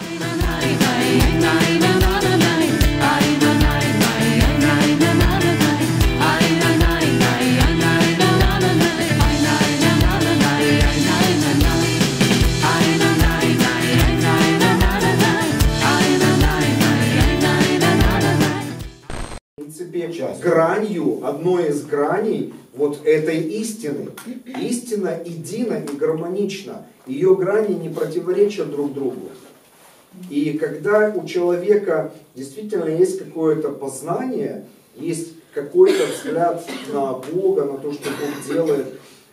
Гранью, одной из граней вот этой истины. Истина едина и гармонична. Ее грани не противоречат друг другу. И когда у человека действительно есть какое-то познание, есть какой-то взгляд на Бога, на то, что Бог делает,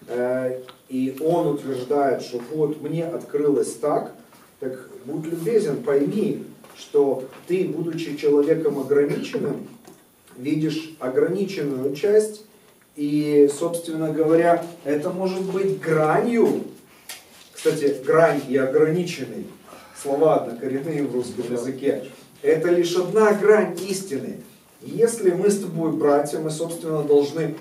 и он утверждает, что вот мне открылось так будь любезен, пойми, что ты, будучи человеком ограниченным, видишь ограниченную часть, и, собственно говоря, это может быть гранью. Кстати, грань и ограниченный, слова однокоренные в русском языке, это лишь одна грань истины. Если мы с тобой, братья, мы, собственно, должны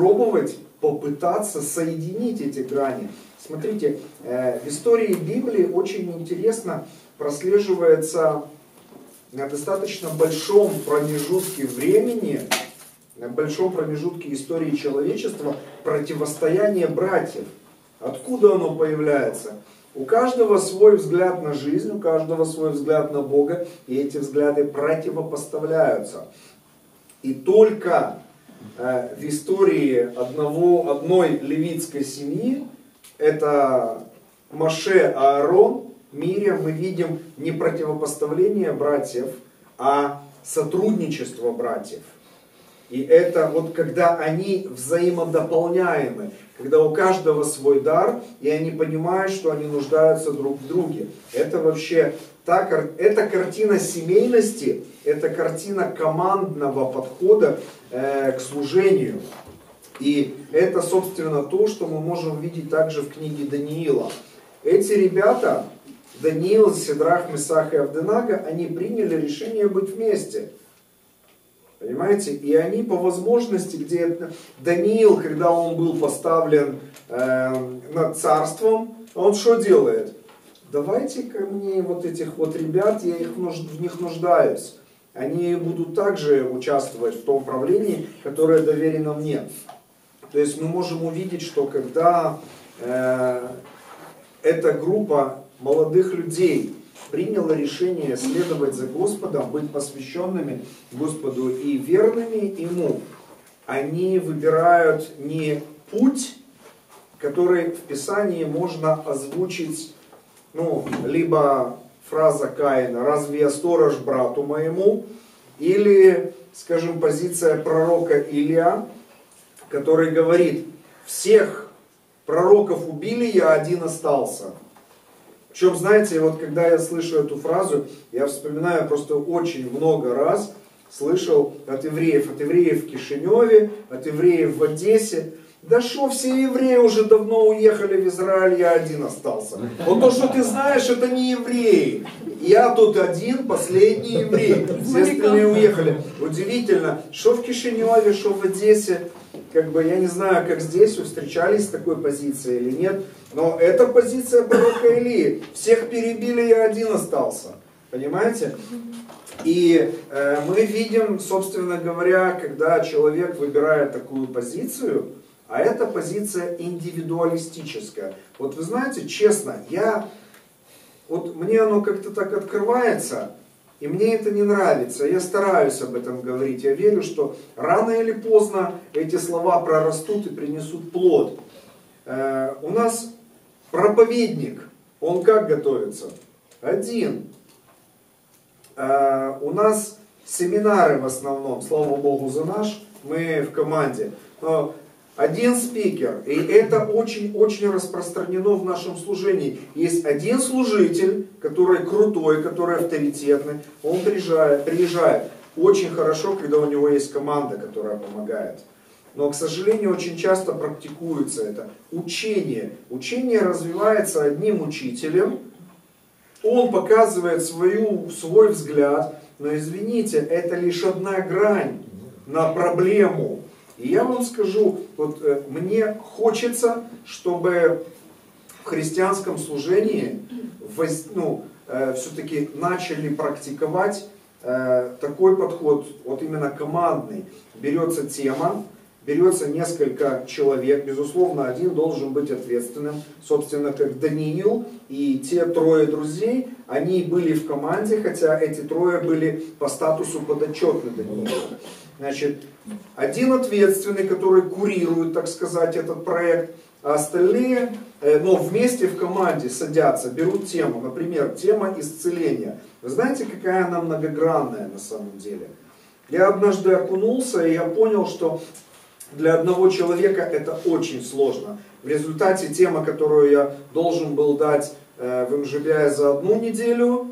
попытаться соединить эти грани. Смотрите, в истории Библии очень интересно прослеживается на достаточно большом промежутке времени, на большом промежутке истории человечества противостояние братьев. Откуда оно появляется? У каждого свой взгляд на жизнь, у каждого свой взгляд на Бога, и эти взгляды противопоставляются. И только в истории одной левитской семьи, это Моше, Аарон, Мирьям, мы видим не противопоставление братьев, а сотрудничество братьев. И это вот когда они взаимодополняемы, когда у каждого свой дар, и они понимают, что они нуждаются друг в друге. Это вообще это картина семейности, это картина командного подхода к служению. И это, собственно, то, что мы можем видеть также в книге Даниила. Эти ребята, Даниил, Сидрах, Месах и Авденаго, они приняли решение быть вместе. Понимаете? И они по возможности, где Даниил, когда он был поставлен над царством, он что делает? Давайте ко мне вот этих вот ребят, я в них нуждаюсь. Они будут также участвовать в том правлении, которое доверено мне. То есть мы можем увидеть, что когда эта группа молодых людей приняла решение следовать за Господом, быть посвященными Господу и верными Ему, они выбирают не путь, который в Писании можно озвучить, либо фраза Каина «разве я сторож брату моему?» или, скажем, позиция пророка Илия, который говорит: всех пророков убили, я один остался. Причем, знаете, вот когда я слышу эту фразу, я вспоминаю, просто очень много раз слышал от евреев в Кишиневе, от евреев в Одессе. Да что, все евреи уже давно уехали в Израиль, я один остался. Вот то, что ты знаешь, это не евреи. Я тут один, последний еврей. Все остальные уехали. Удивительно, что в Кишиневе, что в Одессе. Я не знаю, как здесь вы встречались с такой позицией или нет, но это позиция пророка Илии. Всех перебили, я один остался. Понимаете? И мы видим, собственно говоря, когда человек выбирает такую позицию, а это позиция индивидуалистическая. Вот вы знаете, честно, мне оно как-то так открывается, и мне это не нравится, я стараюсь об этом говорить. Я верю, что рано или поздно эти слова прорастут и принесут плод. У нас проповедник, он как готовится? Один. У нас семинары в основном, слава Богу за наш, мы в команде. Но один спикер, и это очень-очень распространено в нашем служении. Есть один служитель, который крутой, который авторитетный, он приезжает. Очень хорошо, когда у него есть команда, которая помогает. Но, к сожалению, очень часто практикуется это учение. Учение развивается одним учителем, он показывает свой взгляд, но, извините, это лишь одна грань на проблему. И я вам скажу, мне хочется, чтобы в христианском служении все-таки начали практиковать такой подход, вот именно командный. Берется тема, берется несколько человек, безусловно, один должен быть ответственным, собственно, как Даниил и те трое друзей, они были в команде, хотя эти трое были по статусу подотчетны Даниилу. Значит, один ответственный, который курирует, так сказать, этот проект, а остальные, но вместе в команде садятся, берут тему, например, тема исцеления. Вы знаете, какая она многогранная на самом деле? Я однажды окунулся, и я понял, что для одного человека это очень сложно. В результате тема, которую я должен был дать в МЖБ за 1 неделю,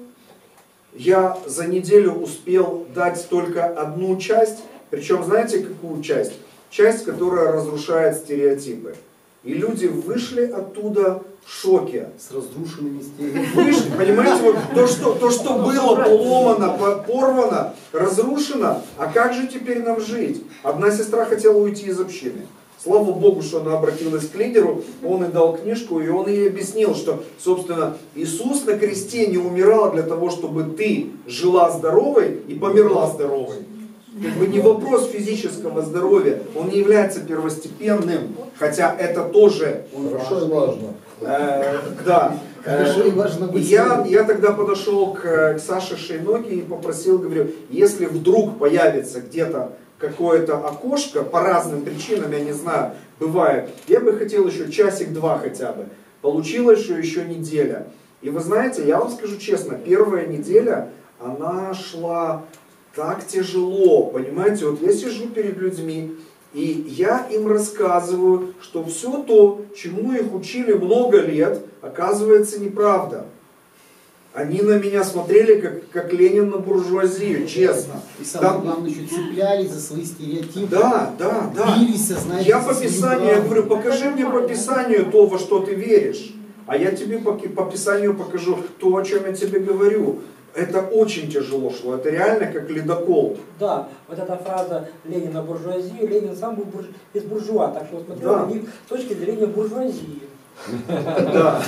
я за неделю успел дать только одну часть. Причем, знаете, какую часть? Часть, которая разрушает стереотипы. И люди вышли оттуда в шоке. С разрушенными стереотипами. Вышли, понимаете, вот то, что было поломано, порвано, разрушено, а как же теперь нам жить? Одна сестра хотела уйти из общины. Слава Богу, что она обратилась к лидеру, он ей дал книжку, и он ей объяснил, что, собственно, Иисус на кресте не умирал для того, чтобы ты жила здоровой и померла здоровой. Как бы не вопрос физического здоровья, он не является первостепенным, хотя это тоже хорошо и важно. Да. Хорошо и важно быть. Я тогда подошел к Саше Шейноке и попросил, говорю, если вдруг появится где-то какое-то окошко, по разным причинам, я не знаю, бывает, я бы хотел еще часик-два хотя бы. Получилось, что еще неделя. И вы знаете, я вам скажу честно, первая неделя, она шла так тяжело, понимаете, вот я сижу перед людьми, и я им рассказываю, что все то, чему их учили много лет, оказывается неправда. Они на меня смотрели, как Ленин на буржуазию, честно. И самое главное, еще цеплялись за свои стереотипы. Да. Бились, знаете, Я по Писанию, я говорю, покажи мне по Писанию то, во что ты веришь. А я тебе по Писанию покажу то, о чем я тебе говорю. Это очень тяжело шло, это реально как ледокол. Да, вот эта фраза Ленина буржуазию, Ленин сам был из буржуа, так что смотрел на них с точки зрения буржуазии. Да.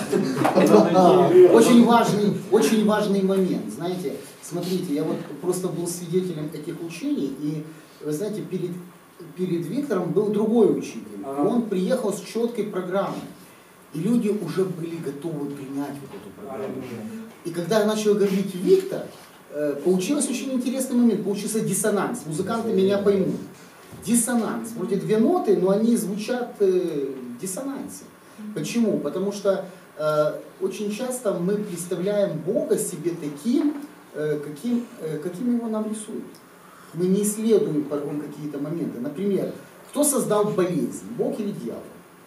Очень важный момент. Знаете, смотрите, я вот просто был свидетелем этих учений, и вы знаете, перед Виктором был другой учитель. И он приехал с четкой программой. И люди уже были готовы принять вот эту программу. И когда я начал говорить Виктор, получился очень интересный момент, получился диссонанс. Музыканты меня поймут. Диссонанс. Вроде 2 ноты, но они звучат в диссонансе. Почему? Потому что очень часто мы представляем Бога себе таким, каким его нам рисуют. Мы не исследуем порой какие-то моменты. Например, кто создал болезнь? Бог или дьявол?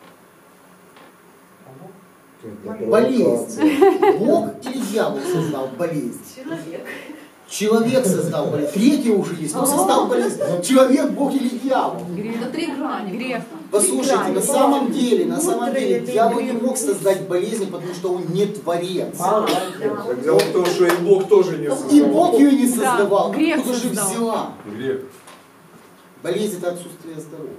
Болезнь. Бог или дьявол создал болезнь? Человек создал болезнь. Третье уже есть. Кто создал болезнь? Человек, Бог или дьявол? Это 3 грани. Грех. Послушайте, на самом деле, дьявол не мог создать болезнь, потому что он не творец. Дело в том, что и Бог тоже не создавал. И Бог ее не создавал. Грех Откуда же создал. взяла? Грех. Болезнь — это отсутствие здоровья.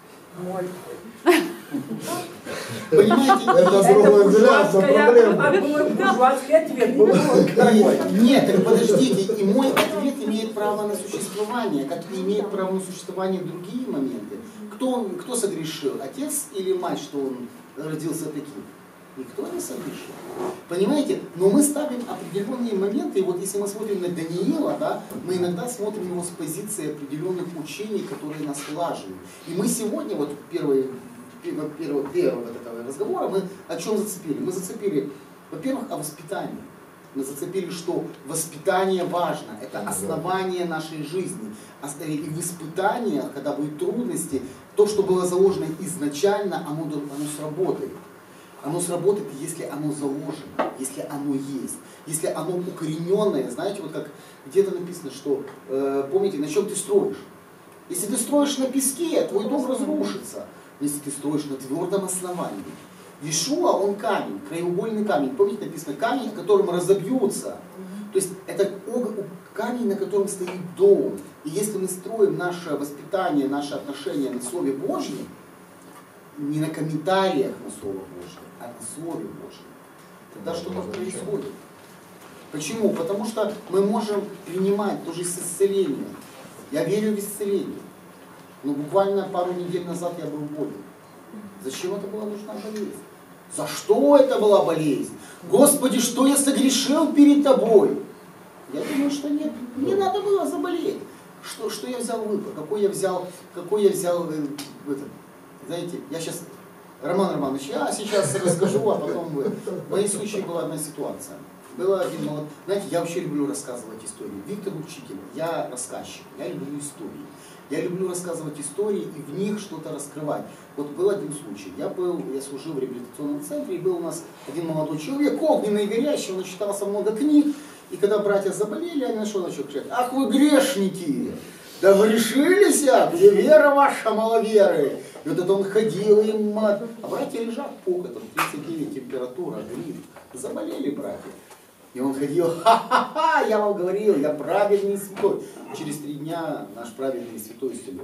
Понимаете? Это другой взгляд на проблему. Буржуазский ответ был такой. Нет, так подождите, и мой ответ имеет право на существование, как и имеет право на существование другие моменты. Кто согрешил? Отец или мать, что он родился таким? Никто не согрешил. Понимаете? Но мы ставим определенные моменты, и вот если мы смотрим на Даниила, да, мы иногда смотрим его с позиции определенных учений, которые нас влаживают. И мы сегодня, вот первого вот этого разговора, мы о чем зацепили? Мы зацепили, во-первых, о воспитании. Мы зацепили, что воспитание важно, это основание нашей жизни. И в испытаниях, когда будут трудности, то, что было заложено изначально, оно сработает. Оно сработает, если оно заложено, если оно есть, если оно укорененное. Знаете, вот как где-то написано, что, помните, на чем ты строишь? Если ты строишь на песке, твой дом разрушится. Если ты строишь на твердом основании. Иешуа, он камень, краеугольный камень. Помните, написано, камень, которым разобьются. То есть это камень, на котором стоит дом. И если мы строим наше воспитание, наши отношения на Слове Божьем, не на комментариях на Слово Божье, а на Слове Божьем, тогда что-то происходит. Почему? Потому что мы можем принимать тоже исцеление. Я верю в исцеление. Но буквально пару недель назад я был болен. Зачем это была нужна болезнь? За что это была болезнь? Господи, что я согрешил перед тобой? Я думаю, что нет, не надо было заболеть. Что я взял выбор? Какой я взял знаете, я сейчас, Роман Романович, я сейчас расскажу, а потом вы. В моем случае была одна ситуация. Было один молодой, знаете, я вообще люблю рассказывать истории. Виктор Учитель, я рассказчик, я люблю истории. Я люблю рассказывать истории и в них что-то раскрывать. Вот был один случай. Я служил в реабилитационном центре, и был у нас один молодой человек, огненный и горящий, он начитался много книг. И когда братья заболели, они начали кричать: ах вы грешники! Да грешились, где вера ваша, маловеры? И вот это он ходил им, а братья лежат покотом, 39 температура, грипп. Заболели братья. И он ходил: ха-ха-ха, я вам говорил, я праведный и святой. Через 3 дня наш праведный и святой исцелен.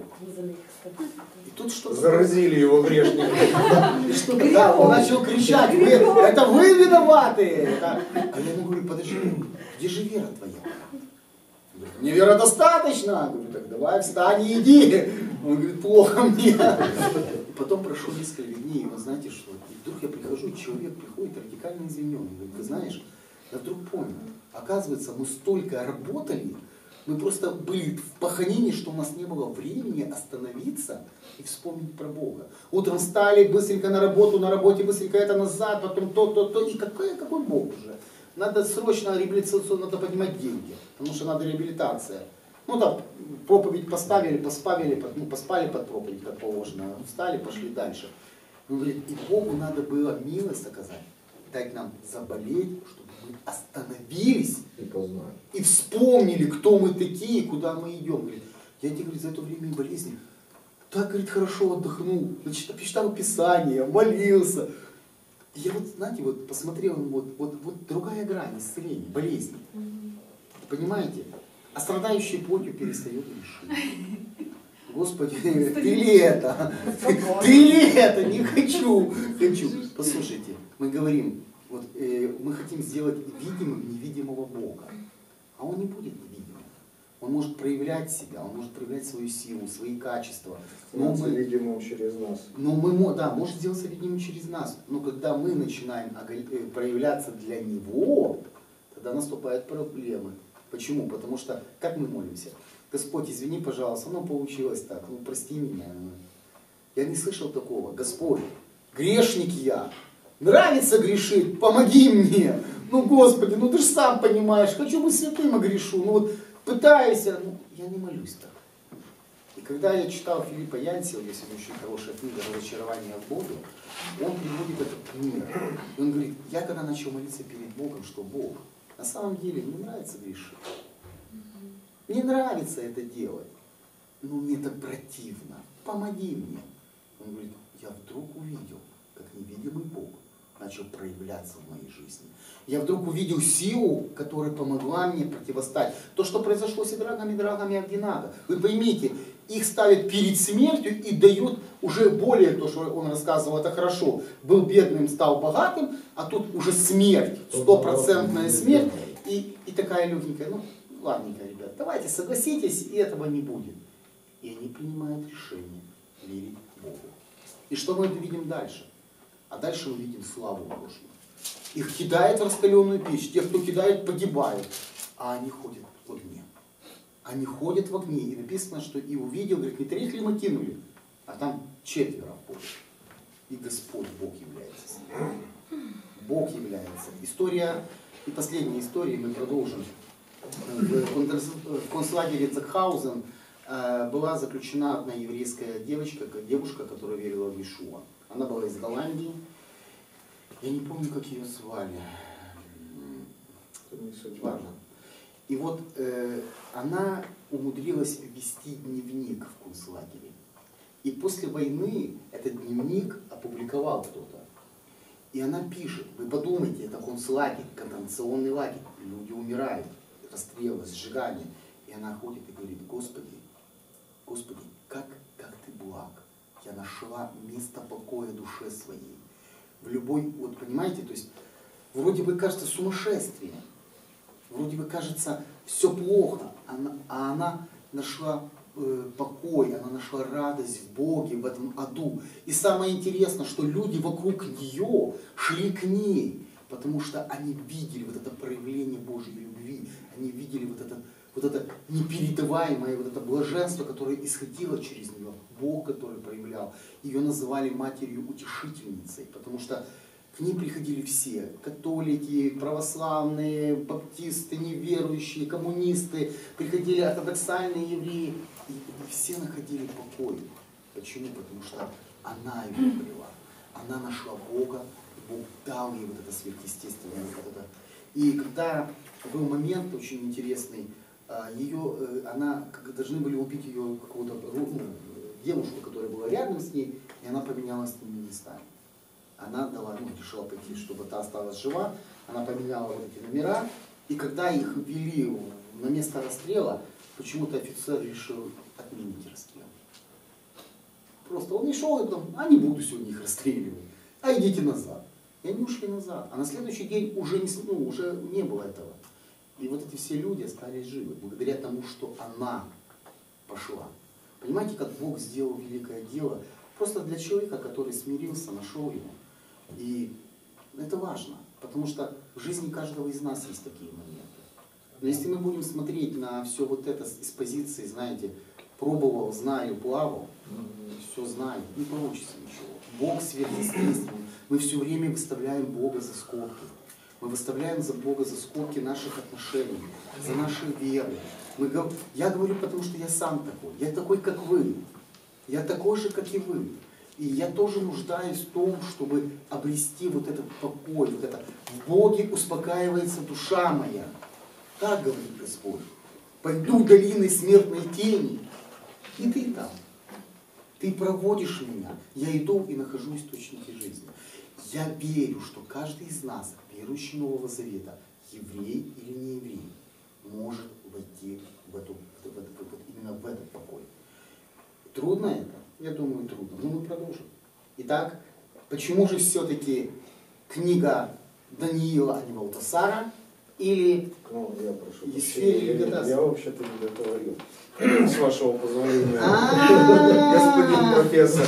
И тут что-то... Заразили его грешники. Да, он начал кричать: это вы виноваты. А я ему говорю: подожди, где же вера твоя? Он говорит: мне вера достаточно. Я говорю: так давай встань и иди. Он говорит: плохо мне. И потом прошло несколько дней, и вы знаете что? И вдруг я прихожу, и человек приходит радикально извиненный. Он говорит: ты знаешь, я вдруг понял, оказывается, мы столько работали, мы просто были в паханине, что у нас не было времени остановиться и вспомнить про Бога. Утром встали, быстренько на работу, на работе быстренько это назад, потом то. И какой Бог уже? Надо срочно реабилитационно, надо поднимать деньги, потому что надо реабилитация. Ну там проповедь поставили, поспали под проповедь, как положено, встали, пошли дальше. Он говорит: и Богу надо было милость оказать, дать нам заболеть, чтобы мы остановились и вспомнили, кто мы такие, куда мы идем. Говорит: я тебе, говорит, за это время болезни так, говорит, хорошо отдохнул, почитал Писание, молился. И я вот, знаете, вот посмотрел, вот другая грань исцеления, болезни. Понимаете? А страдающий плотью перестает грешить. Господи, ты ли это? Ты ли это? Не хочу. Послушайте, мы говорим, вот, мы хотим сделать видимым невидимого Бога. А Он не будет невидимым. Он может проявлять себя, Он может проявлять свою силу, свои качества. Но мы видимым через нас. Может сделаться видимым через нас. Но когда мы начинаем проявляться для Него, тогда наступают проблемы. Почему? Потому что, как мы молимся? Господь, извини, пожалуйста, получилось так, прости меня. Я не слышал такого. Господь, грешник я, нравится грешить, помоги мне. Господи, ты же сам понимаешь, хочу быть святым, а грешу. Пытаюсь, я не молюсь так. И когда я читал Филиппа Янсиева, есть очень хорошая книга «Разочарование в Боге», он приводит этот пример. И он говорит: я когда начал молиться перед Богом, что Бог, на самом деле мне нравится грешить. Мне нравится это делать. Но мне так противно. Помоги мне. Он говорит: я вдруг увидел, как невидимый Бог начал проявляться в моей жизни. Я вдруг увидел силу, которая помогла мне противостать. То, что произошло с Сидрахом, Мидрахом и Авдинаго. Вы поймите, их ставят перед смертью и дают уже более, то, что он рассказывал, это хорошо. Был бедным, стал богатым, а тут уже смерть, стопроцентная смерть. И такая легенькая, ладненько, ребят, давайте согласитесь, и этого не будет. И они принимают решение верить Богу. И что мы видим дальше? А дальше мы видим славу Божью. Их кидают в раскаленную печь. Те, кто кидает, погибают. А они ходят в огне. Они ходят в огне. И написано, что и увидел, говорит, не 3 ли мы кинули, а там 4 ходят. И Господь Бог является. Бог является. История, и последняя история, мы продолжим. В концлагере Цехаузен была заключена одна еврейская девушка, которая верила в Иешуа. Она была из Голландии. Я не помню, как ее звали. Важно. И вот она умудрилась вести дневник в концлагере. И после войны этот дневник опубликовал кто-то. И она пишет: вы подумайте, это концлагерь, концентрационный лагерь. Люди умирают, расстрелы, сжигания. И она ходит и говорит: Господи, Господи, как ты благ. Я нашла место покоя душе своей. В любой, вот понимаете, то есть вроде бы кажется сумасшествие. вроде бы кажется все плохо, а она нашла покой, она нашла радость в Боге, в этом аду. И самое интересное, что люди вокруг нее шли к ней, потому что они видели вот это проявление Божьей любви, они видели вот это непередаваемое, вот это блаженство, которое исходило через нее, Бог, который проявлял. Ее называли матерью-утешительницей, потому что к ней приходили все, католики, православные, баптисты, неверующие, коммунисты, приходили ортодоксальные евреи, и все находили покой. Почему? Потому что она его обрела, она нашла Бога, Бог дал ей вот это сверхъестественное. Вот это. И когда был момент очень интересный, она должны были убить ее какую-то девушку, которая была рядом с ней, и она поменялась с ними местами. Она решила пойти, чтобы та осталась жива, она поменяла вот эти номера, и когда их ввели на место расстрела, почему-то офицер решил отменить расстрел. Просто он не шел и потом, не буду сегодня их расстреливать, идите назад. И они ушли назад. А на следующий день уже не было этого. И вот эти все люди остались живы, благодаря тому, что она пошла. Понимаете, как Бог сделал великое дело? Просто для человека, который смирился, нашел его. И это важно, потому что в жизни каждого из нас есть такие моменты. Но если мы будем смотреть на все вот это из позиции, знаете, пробовал, знаю, плавал, все знаю, не получится ничего. Бог сверхъестественный. Мы все время выставляем Бога за скобки. Мы выставляем за Бога за скобки наших отношений, за наши веры. Я говорю, потому что я сам такой. Я такой, как вы. Я такой же, как и вы. И я тоже нуждаюсь в том, чтобы обрести вот этот покой, вот это в Боге успокаивается душа моя. Так говорит Господь. Пойду долиной смертной тени, и ты там. Ты проводишь меня. Я иду и нахожу источники жизни. Я верю, что каждый из нас, верующий Нового Завета, еврей или не еврей, может войти именно в этот покой. Трудно это? Я думаю, трудно. Но мы продолжим. Итак, почему же все-таки книга Даниила, а не Валтасара, или я прошу Есфирь прощения, я вообще-то не договорил. С вашего позволения, господин профессор,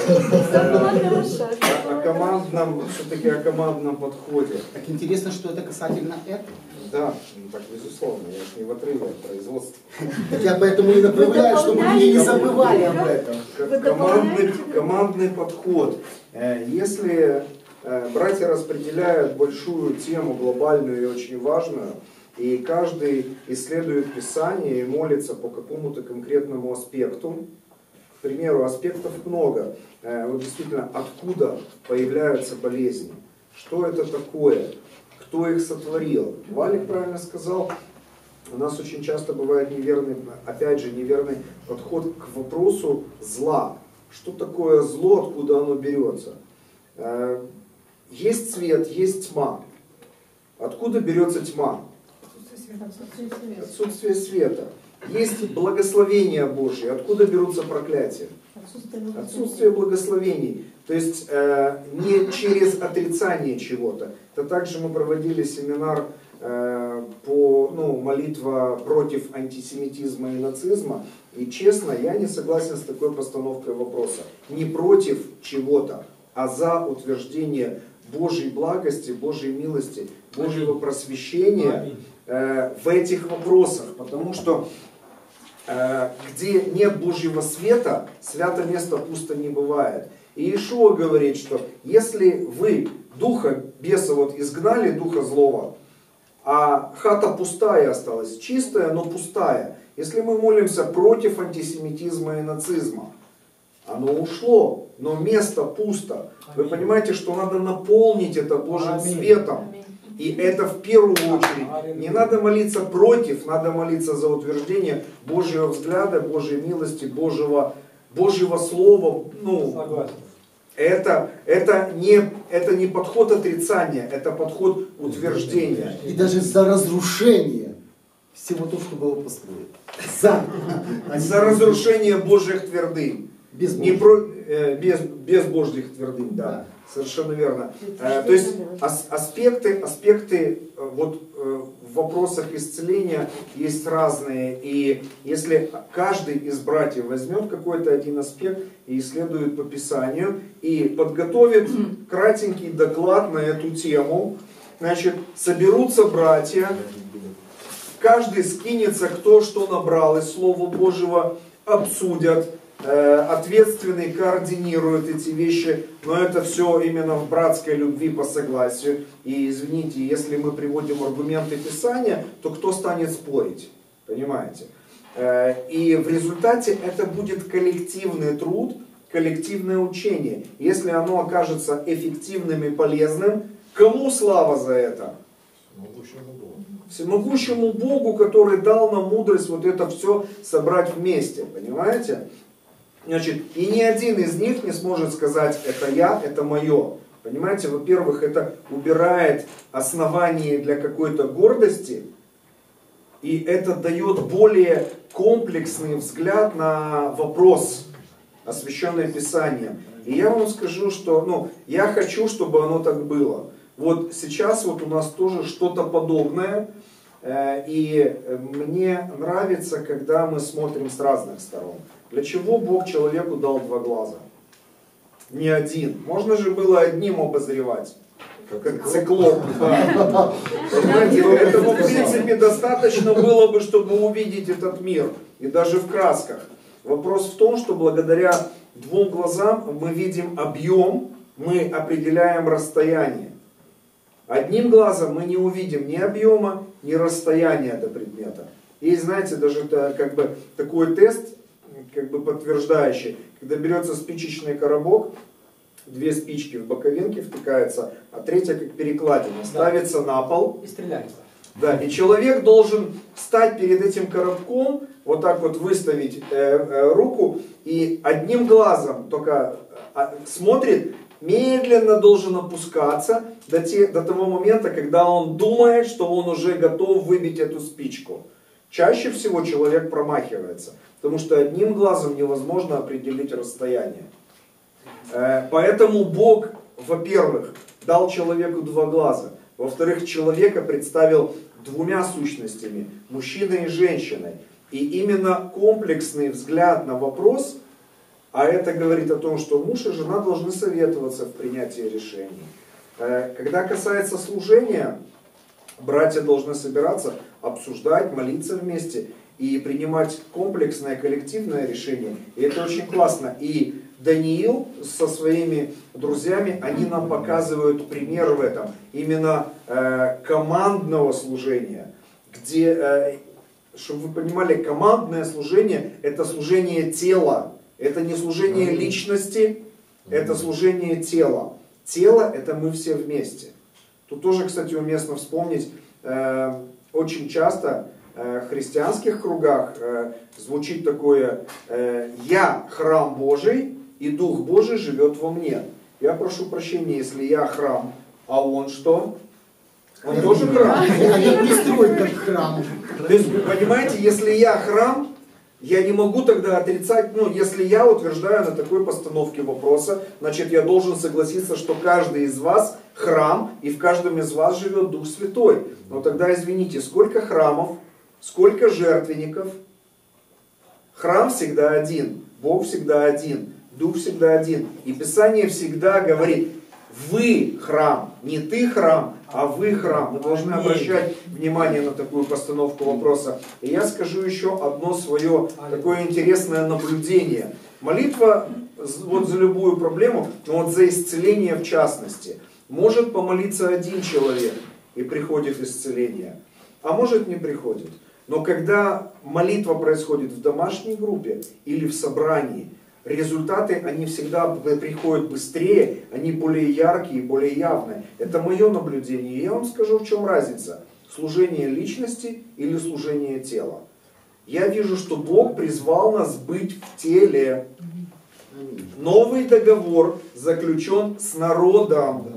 все-таки о командном подходе. Так интересно, что это касательно этого. Да, так безусловно, я же не в отрыве от производства. Я поэтому и направляю, чтобы люди не забывали об этом. Командный подход. Если братья распределяют большую тему, глобальную и очень важную, и каждый исследует Писание и молится по какому-то конкретному аспекту. К примеру, аспектов много. Вот действительно, откуда появляются болезни? Что это такое? Кто их сотворил? Валик правильно сказал, у нас очень часто бывает неверный подход к вопросу зла. Что такое зло, откуда оно берется? Есть свет, есть тьма. Откуда берется тьма? Отсутствие света. Есть благословение Божье. Откуда берутся проклятия? Отсутствие благословений. То есть не через отрицание чего-то. Это также мы проводили семинар молитва против антисемитизма и нацизма. И честно, я не согласен с такой постановкой вопроса. Не против чего-то, а за утверждение Божьей благости, Божьей милости, Божьего просвещения в этих вопросах. Потому что где нет Божьего света, свято место пусто не бывает. И Иешуа говорит, что если вы духа беса изгнали, духа злого, а хата пустая осталась, чистая, но пустая. Если мы молимся против антисемитизма и нацизма, оно ушло, но место пусто. Вы понимаете, что надо наполнить это Божьим светом. И это в первую очередь. Не надо молиться против, надо молиться за утверждение Божьего взгляда, Божьей милости, Божьего слова. Это не подход отрицания, это подход утверждения. И даже за разрушение всего того, что было построено. За разрушение Божьих твердынь. Без Божьих твердынь, да. Совершенно верно. То есть аспекты в вопросах исцеления есть разные. И если каждый из братьев возьмет какой-то один аспект и исследует по Писанию, и подготовит кратенький доклад на эту тему, значит, соберутся братья, каждый скинется, кто что набрал из Слова Божьего, обсудят, ответственный координирует эти вещи, но это все именно в братской любви по согласию. И извините, если мы приводим аргументы Писания, то кто станет спорить? Понимаете? И в результате это будет коллективный труд, коллективное учение. Если оно окажется эффективным и полезным, кому слава за это? Всемогущему Богу, который дал нам мудрость вот это все собрать вместе. Понимаете? Значит, и ни один из них не сможет сказать, это я, это мое. Понимаете, во-первых, это убирает основание для какой-то гордости, и это дает более комплексный взгляд на вопрос, освященный Писанием. И я вам скажу, что я хочу, чтобы оно так было. Вот сейчас вот у нас тоже что-то подобное, и мне нравится, когда мы смотрим с разных сторон. Для чего Бог человеку дал 2 глаза? Не один. Можно же было одним обозревать. Как циклоп. Понимаете, этого в принципе достаточно было бы, чтобы увидеть этот мир. И даже в красках. Вопрос в том, что благодаря 2 глазам мы видим объем, мы определяем расстояние. Одним глазом мы не увидим ни объема, ни расстояния до предмета. И знаете, даже такой тест, подтверждающий, когда берется спичечный коробок, 2 спички в боковинке втыкается, а 3-я как перекладина, ставится на пол. И стреляется. Да, и человек должен встать перед этим коробком, вот так вот выставить руку, и одним глазом только смотрит, медленно должен опускаться до того момента, когда он думает, что он уже готов выбить эту спичку. Чаще всего человек промахивается, потому что одним глазом невозможно определить расстояние. Поэтому Бог, во-первых, дал человеку 2 глаза. Во-вторых, человека представил 2 сущностями, мужчиной и женщиной. И именно комплексный взгляд на вопрос, а это говорит о том, что муж и жена должны советоваться в принятии решений. Когда касается служения, братья должны собираться, обсуждать, молиться вместе и принимать комплексное коллективное решение. И это очень классно. И Даниил со своими друзьями, они нам показывают пример в этом. Именно командного служения. Где, чтобы вы понимали, командное служение – это служение тела. Это не служение личности, это служение тела. Тело – это мы все вместе. Тут тоже, кстати, уместно вспомнить, очень часто в христианских кругах звучит такое «Я храм Божий, и Дух Божий живет во мне». Я прошу прощения, если я храм, а он что? Он тоже храм. Они не строят как храм. То есть, понимаете, если я храм, я не могу тогда отрицать, если я утверждаю на такой постановке вопроса, значит я должен согласиться, что каждый из вас храм, и в каждом из вас живет Дух Святой. Но тогда извините, сколько храмов, сколько жертвенников? Храм всегда один, Бог всегда один, Дух всегда один. И Писание всегда говорит, вы храм, не ты храм, а вы храм. Мы должны обращать внимание на такую постановку вопроса. И я скажу еще одно свое такое интересное наблюдение. Молитва вот за любую проблему, но вот за исцеление в частности, может помолиться один человек и приходит исцеление, а может не приходит. Но когда молитва происходит в домашней группе или в собрании, результаты, они всегда приходят быстрее, они более яркие, более явные. Это мое наблюдение. И я вам скажу, в чем разница. Служение личности или служение тела. Я вижу, что Бог призвал нас быть в теле. Новый договор заключен с народом.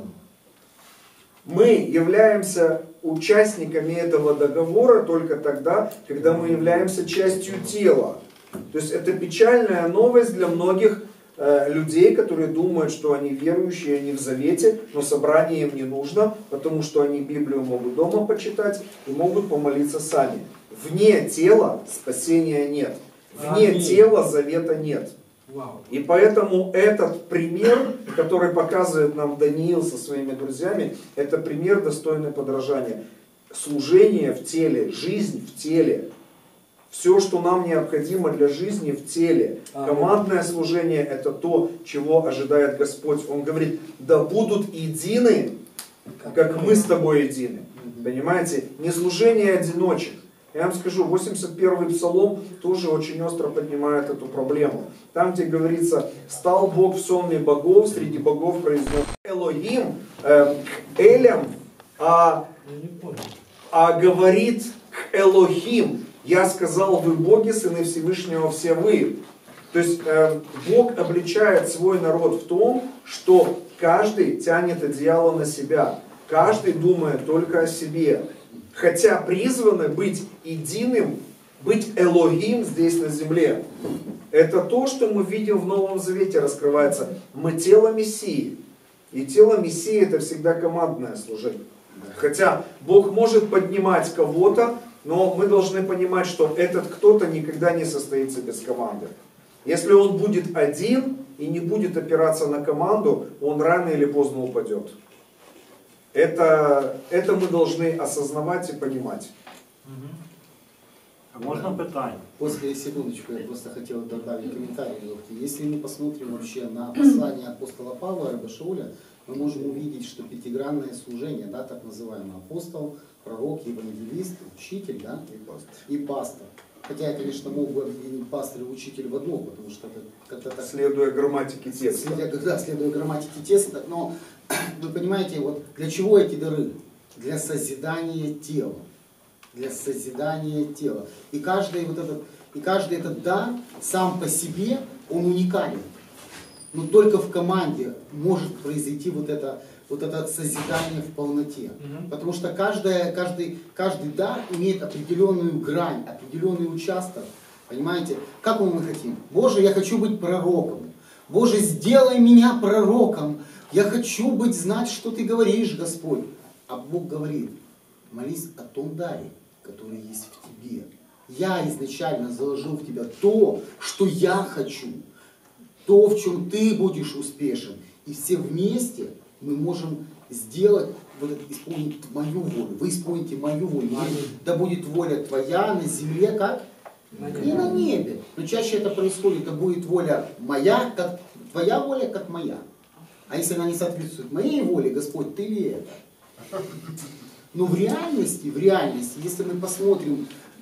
Мы являемся участниками этого договора только тогда, когда мы являемся частью тела. То есть это печальная новость для многих людей, которые думают, что они верующие, они в завете, но собрание им не нужно, потому что они Библию могут дома почитать и могут помолиться сами. Вне тела спасения нет. Вне тела завета нет. И поэтому этот пример, который показывает нам Даниил со своими друзьями, это пример достойный подражания. Служение в теле, жизнь в теле. Все, что нам необходимо для жизни в теле. Командное служение — это то, чего ожидает Господь. Он говорит: да будут едины, как мы с тобой едины. Понимаете? Не служение одиночек. Я вам скажу, 81-й псалом тоже очень остро поднимает эту проблему. Там, где говорится: стал Бог в сонме богов, среди богов произнес Элохим, Элям, а говорит к Элохим: я сказал, вы боги, сыны Всевышнего, все вы. То есть Бог обличает свой народ в том, что каждый тянет одеяло на себя, каждый думает только о себе. Хотя призваны быть единым, быть Элохим здесь на земле. Это то, что мы видим в Новом Завете раскрывается. Мы тело Мессии. И тело Мессии — это всегда командное служение. Хотя Бог может поднимать кого-то, но мы должны понимать, что этот кто-то никогда не состоится без команды. Если он будет один и не будет опираться на команду, он рано или поздно упадет. Это мы должны осознавать и понимать. А можно питание? После секундочку, я просто хотел добавить комментарий легкий. Если мы посмотрим вообще на послание апостола Павла Раби Шауля, мы можем увидеть, что пятигранное служение, да, так называемый апостол, пророк, евангелист, учитель, да, и пастор. Хотя я, конечно, мог бы объединить пастор и учитель в одно, потому что это как-то так... Следуя грамматике теста. Следуя грамматике теста. Но вы понимаете, вот для чего эти дары? Для созидания тела. Для созидания тела. И каждый этот дар сам по себе, он уникален. Но только в команде может произойти вот это созидание в полноте. Потому что каждый дар имеет определенную грань, определенный участок. Понимаете? Как мы хотим? Боже, я хочу быть пророком. Боже, сделай меня пророком. Я хочу знать, что ты говоришь, Господь. А Бог говорит: молись о том даре, который есть в тебе. Я изначально заложил в тебя то, что я хочу. То, в чем ты будешь успешен. И все вместе мы можем сделать, исполнить мою волю. Вы исполните мою волю. Да будет воля твоя на земле, как? И на небе. Но чаще это происходит: да будет воля моя, как твоя воля, как моя. А если она не соответствует моей воле, Господь, ты ли это? Но в реальности, если мы посмотрим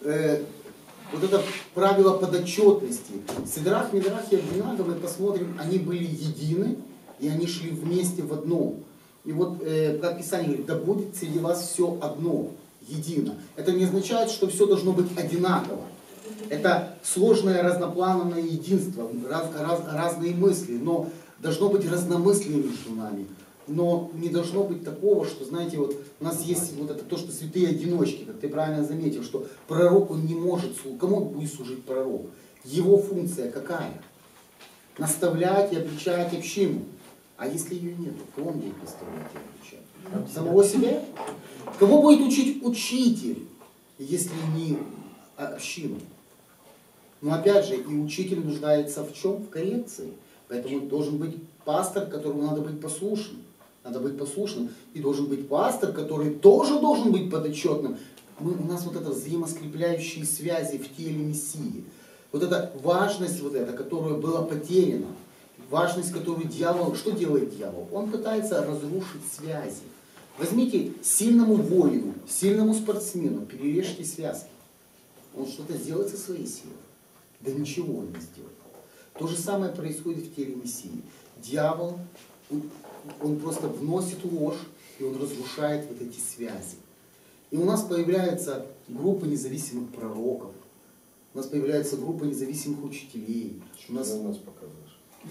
вот это правило подотчетности, Сидрах, Мидрах и Абдинага, мы посмотрим, они были едины, и они шли вместе в одном. И вот, как Писание говорит: да будет среди вас все одно, едино. Это не означает, что все должно быть одинаково. Это сложное разноплановое единство, разные мысли, но должно быть разномыслие между нами. Но не должно быть такого, что, знаете, вот у нас есть вот это то, что святые одиночки, как ты правильно заметил, что пророк, он не может служить. Кому будет служить пророк? Его функция какая? Наставлять и обличать общину. А если ее нет, кого он будет наставлять и обличать? Самого себя? Кого будет учить учитель, если не общину? Но опять же, и учитель нуждается в чем? В коррекции. Поэтому должен быть пастор, которому надо быть послушным. Надо быть послушным. И должен быть пастор, который тоже должен быть подотчетным. У нас вот это взаимоскрепляющие связи в теле Мессии. Вот эта важность, которая была потеряна. Важность, которую дьявол... Что делает дьявол? Он пытается разрушить связи. Возьмите сильному воину, сильному спортсмену, перережьте связки. Он что-то сделает со своей силой? Да ничего он не сделает. То же самое происходит в теле Мессии. Дьявол, он просто вносит ложь, и он разрушает вот эти связи. И у нас появляется группа независимых пророков, у нас появляется группа независимых учителей. Что ты у нас показываешь?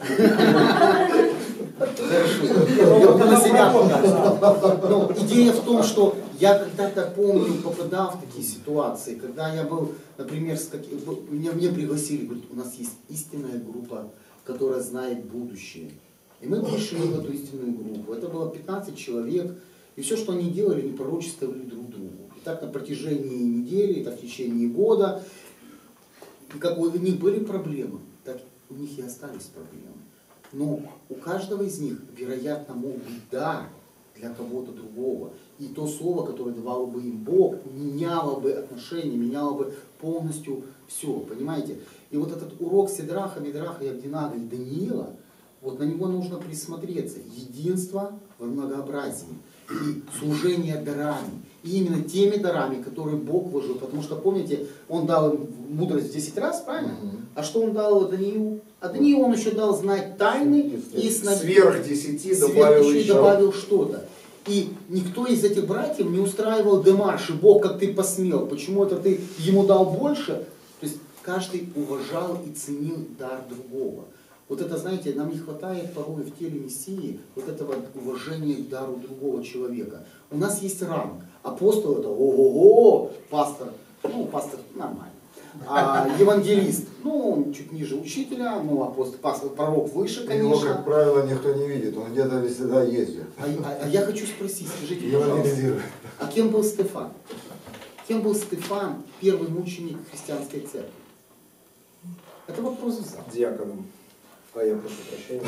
Хорошо, я буду на себя показывать. Но идея в том, что я когда-то помню, попадал в такие ситуации, когда я был, например, меня пригласили, говорят: у нас есть истинная группа которая знает будущее. И мы пришли в эту истинную группу. Это было 15 человек. И все, что они делали, они пророчествовали друг другу. И так на протяжении недели, так в течение года. И как у них были проблемы, так у них и остались проблемы. Но у каждого из них, вероятно, мог быть дар для кого-то другого. И то слово, которое давало бы им Бог, меняло бы отношения, меняло бы полностью все, понимаете? И вот этот урок Сидраха, Мидраха, Авдинага и Даниила, вот на него нужно присмотреться. Единство во многообразии и служение дарами. И именно теми дарами, которые Бог вложил. Потому что, помните, Он дал им мудрость в 10 раз, правильно? А что Он дал Даниилу? А Даниилу Он еще дал знать тайны и сверх 10 добавил еще. Добавил что-то. И никто из этих братьев не устраивал демарши. Бог, как ты посмел, почему это ты ему дал больше? То есть каждый уважал и ценил дар другого. Вот это, знаете, нам не хватает порой в теле Мессии вот этого уважения к дару другого человека. У нас есть ранг. Апостол это ого-го, пастор, ну пастор нормально. А евангелист, ну он чуть ниже учителя, ну апостол, пастор, пророк выше, конечно. Его, как правило, никто не видит, он где-то всегда ездит. А я хочу спросить, скажите, пожалуйста, а кем был Стефан? Кем был Стефан, первый мученик христианской церкви? Это вопрос в зал. Диаконом. А я прошу прощения.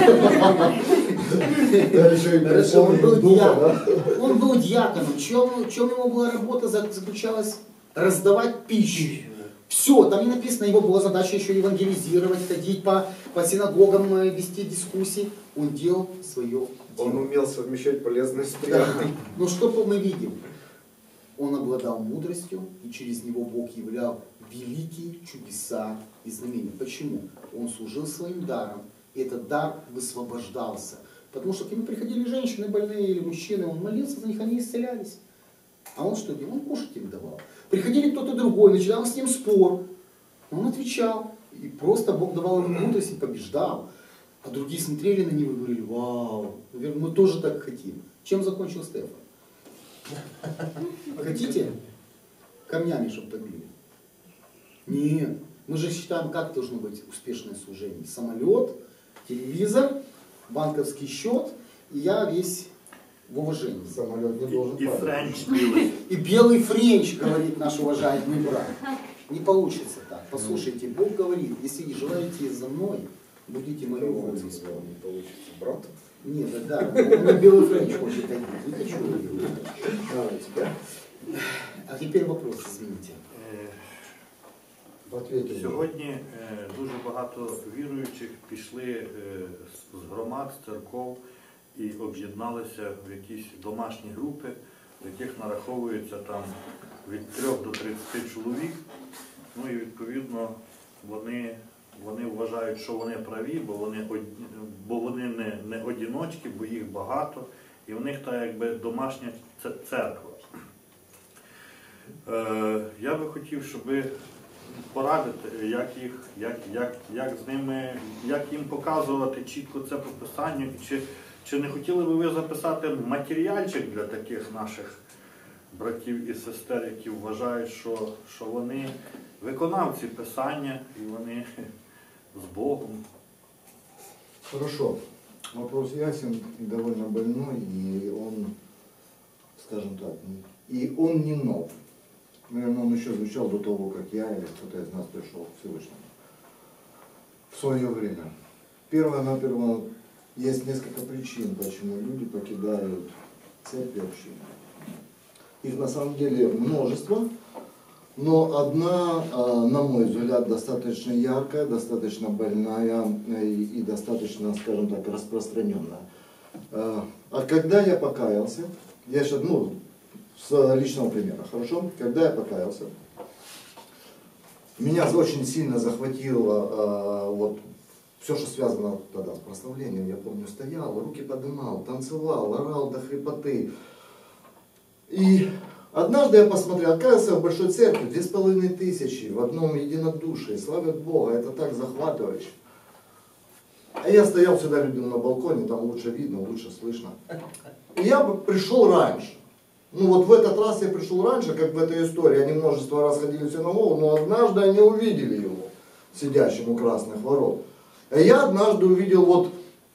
Он был диаконом. В чем его была работа заключалась? Раздавать пищу. Все, там не написано, его была задача еще евангелизировать, ходить по синагогам, вести дискуссии. Он делал свое дело. Он умел совмещать полезное с Да. приятным. Но что мы видим? Он обладал мудростью, и через него Бог являл великие чудеса и знамения. Почему? Он служил своим даром, и этот дар высвобождался. Потому что к нему приходили женщины больные или мужчины, он молился за них, они исцелялись. А он что делал? Он кушать им давал. Приходили кто-то другой, начинал с ним спор. Он отвечал. И просто Бог давал ему мудрость и побеждал. А другие смотрели на него и говорили: вау, наверное, мы тоже так хотим. Чем закончил Стефан? Хотите? Камнями, чтобы побили. Нет. Мы же считаем, как должно быть успешное служение. Самолет, телевизор, банковский счет, и я весь в уважении. Самолет не должен И падать. френч белый. И белый френч, говорит наш уважаемый брат. Не получится так. Послушайте, Бог говорит, если желаете за мной, будете мою волю исполнять. Не получится, брат. Нет, да, он белый френч хочет одеть. Не хочу его. Давайте. А теперь вопрос, извините. Ответьте. Сьогодні дуже багато віруючих пішли з громад, з церков і об'єдналися в якісь домашні групи, в яких нараховується там від 3 до 30 чоловік. Ну і відповідно вони вважають, що вони праві, бо вони не одіночки, бо їх багато, і в них та якби домашня церква. Я би хотів, щоб ви порадити, як з ними, як їм показувати чітко це по писанню, чи не хотіли би ви записати матеріальчик для таких наших братів і сестер, які вважають, що вони виконавці писання і вони з Богом. Хорошо. Вопрос ясен и довольно больной, и он, скажем так, и он не нов. Наверное, он еще звучал до того, как я или кто-то из нас пришел к Всевышнему. В свое время. Первое-наперво, есть несколько причин, почему люди покидают церковь и общину. Их на самом деле множество, но одна, на мой взгляд, достаточно яркая, достаточно больная и достаточно, скажем так, распространенная. А когда я покаялся, я сейчас, с личного примера, хорошо? Когда я покаялся, меня очень сильно захватило вот все, что связано тогда с прославлением. Я помню, стоял, руки поднимал, танцевал, орал до хрипоты. И однажды я посмотрел, оказывается, в большой церкви 2500 в одном единодушии, славят Бога, это так захватывающе. А я стоял, всегда любил на балконе, там лучше видно, лучше слышно. И я пришел раньше. Ну вот в этот раз я пришел раньше, как в этой истории, они множество раз ходили в синагогу, но однажды они увидели его, сидящим у красных ворот. Я однажды увидел вот,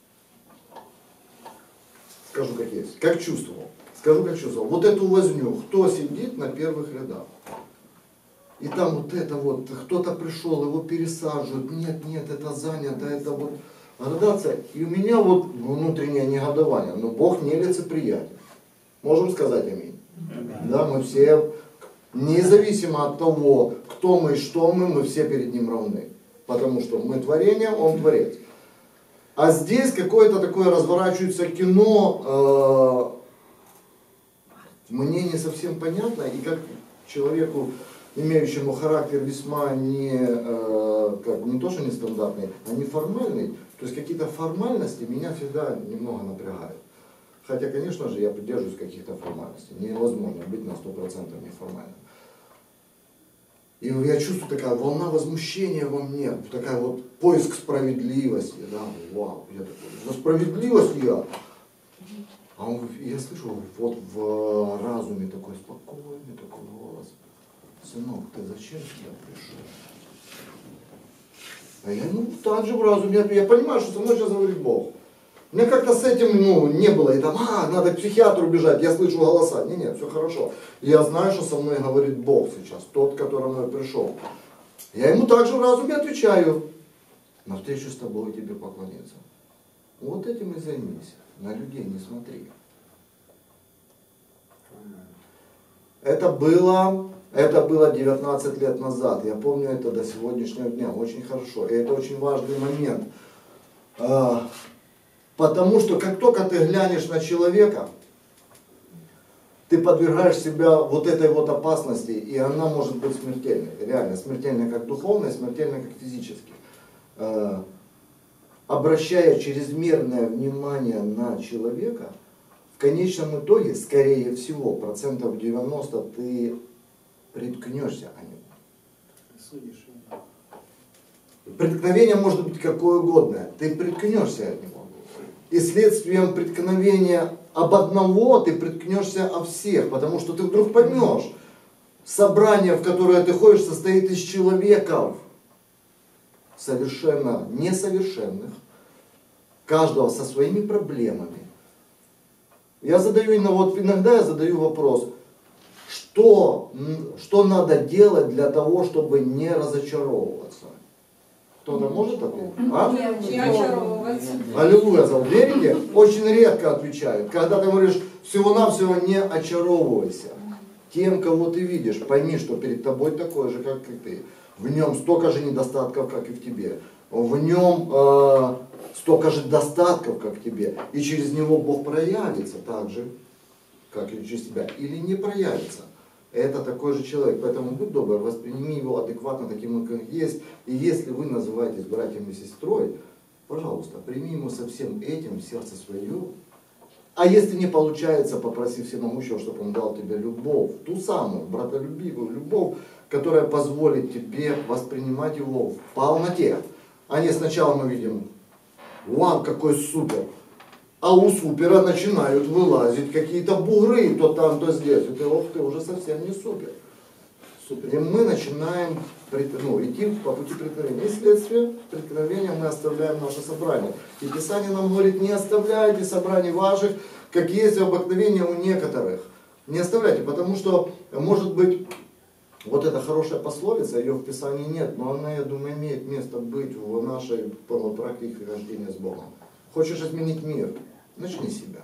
скажу как есть, как чувствовал. Скажу как чувствовал. Вот эту возню, кто сидит на первых рядах. И там вот это вот, кто-то пришел, его пересаживают, нет, это занято, это вот градация. И у меня вот внутреннее негодование, но Бог нелицеприятен. Можем сказать аминь? Да, мы все, независимо от того, кто мы и что мы все перед Ним равны. Потому что мы творение, Он творец. А здесь какое-то такое разворачивается кино, мне не совсем понятно, и как человеку, имеющему характер весьма не то что нестандартный, а неформальный, то есть какие-то формальности меня всегда немного напрягают. Хотя, конечно же, я придерживаюсь каких-то формальностей. Невозможно быть на 100% неформальным. И я чувствую такая волна возмущения во мне, такая вот поиск справедливости, да, вау, я такой, за справедливость я. А я слышу вот в разуме такой спокойный такой голос: сынок, ты зачем сюда пришел? А я, так же в разуме, я понимаю, что со мной сейчас говорит Бог. У меня как-то с этим, не было, и там, надо к психиатру бежать, я слышу голоса. Не, все хорошо. Я знаю, что со мной говорит Бог сейчас, тот, к которому я пришел. Я ему также в разуме отвечаю: на встречу с тобой тебе поклониться. Вот этим и займись, на людей не смотри. Это было 19 лет назад, я помню это до сегодняшнего дня, очень хорошо. И это очень важный момент. Потому что как только ты глянешь на человека, ты подвергаешь себя вот этой вот опасности, и она может быть смертельной. Реально, смертельной как духовной, смертельной как физически. Обращая чрезмерное внимание на человека, в конечном итоге, скорее всего, 90% ты приткнешься о нем. Преткновение может быть какое угодно, ты приткнешься от него. И следствием преткновения об одного ты приткнешься о всех, потому что ты вдруг поймешь, собрание, в которое ты ходишь, состоит из человеков совершенно несовершенных, каждого со своими проблемами. Иногда я задаю вопрос, что надо делать для того, чтобы не разочаровываться? Кто-то может ответить? Не очаровываться. Аллилуйя, верите? Очень редко отвечают. Когда ты говоришь, всего-навсего не очаровывайся. Тем, кого ты видишь, пойми, что перед тобой такой же, как и ты. В нем столько же недостатков, как и в тебе. В нем столько же достатков, как в тебе. И через него Бог проявится так же, как и через тебя. Или не проявится. Это такой же человек. Поэтому будь добр, восприми его адекватно таким, как есть. И если вы называетесь братьям и сестрой, пожалуйста, прими ему со всем этим в сердце свое. А если не получается, попроси всемогущего, чтобы он дал тебе любовь. Ту самую, братолюбивую любовь, которая позволит тебе воспринимать его в полноте. А не сначала мы видим: вау, какой супер. А у супера начинают вылазить какие-то бугры, то там, то здесь. И ты, ты уже совсем не супер. И мы начинаем идти по пути преткновения. И следствие преткновения мы оставляем наше собрание. И Писание нам говорит: не оставляйте собраний ваших, как есть обыкновение у некоторых. Не оставляйте, потому что, может быть, вот эта хорошая пословица, ее в Писании нет, но она, я думаю, имеет место быть в нашей практике хождения с Богом. Хочешь изменить мир? Начни с себя.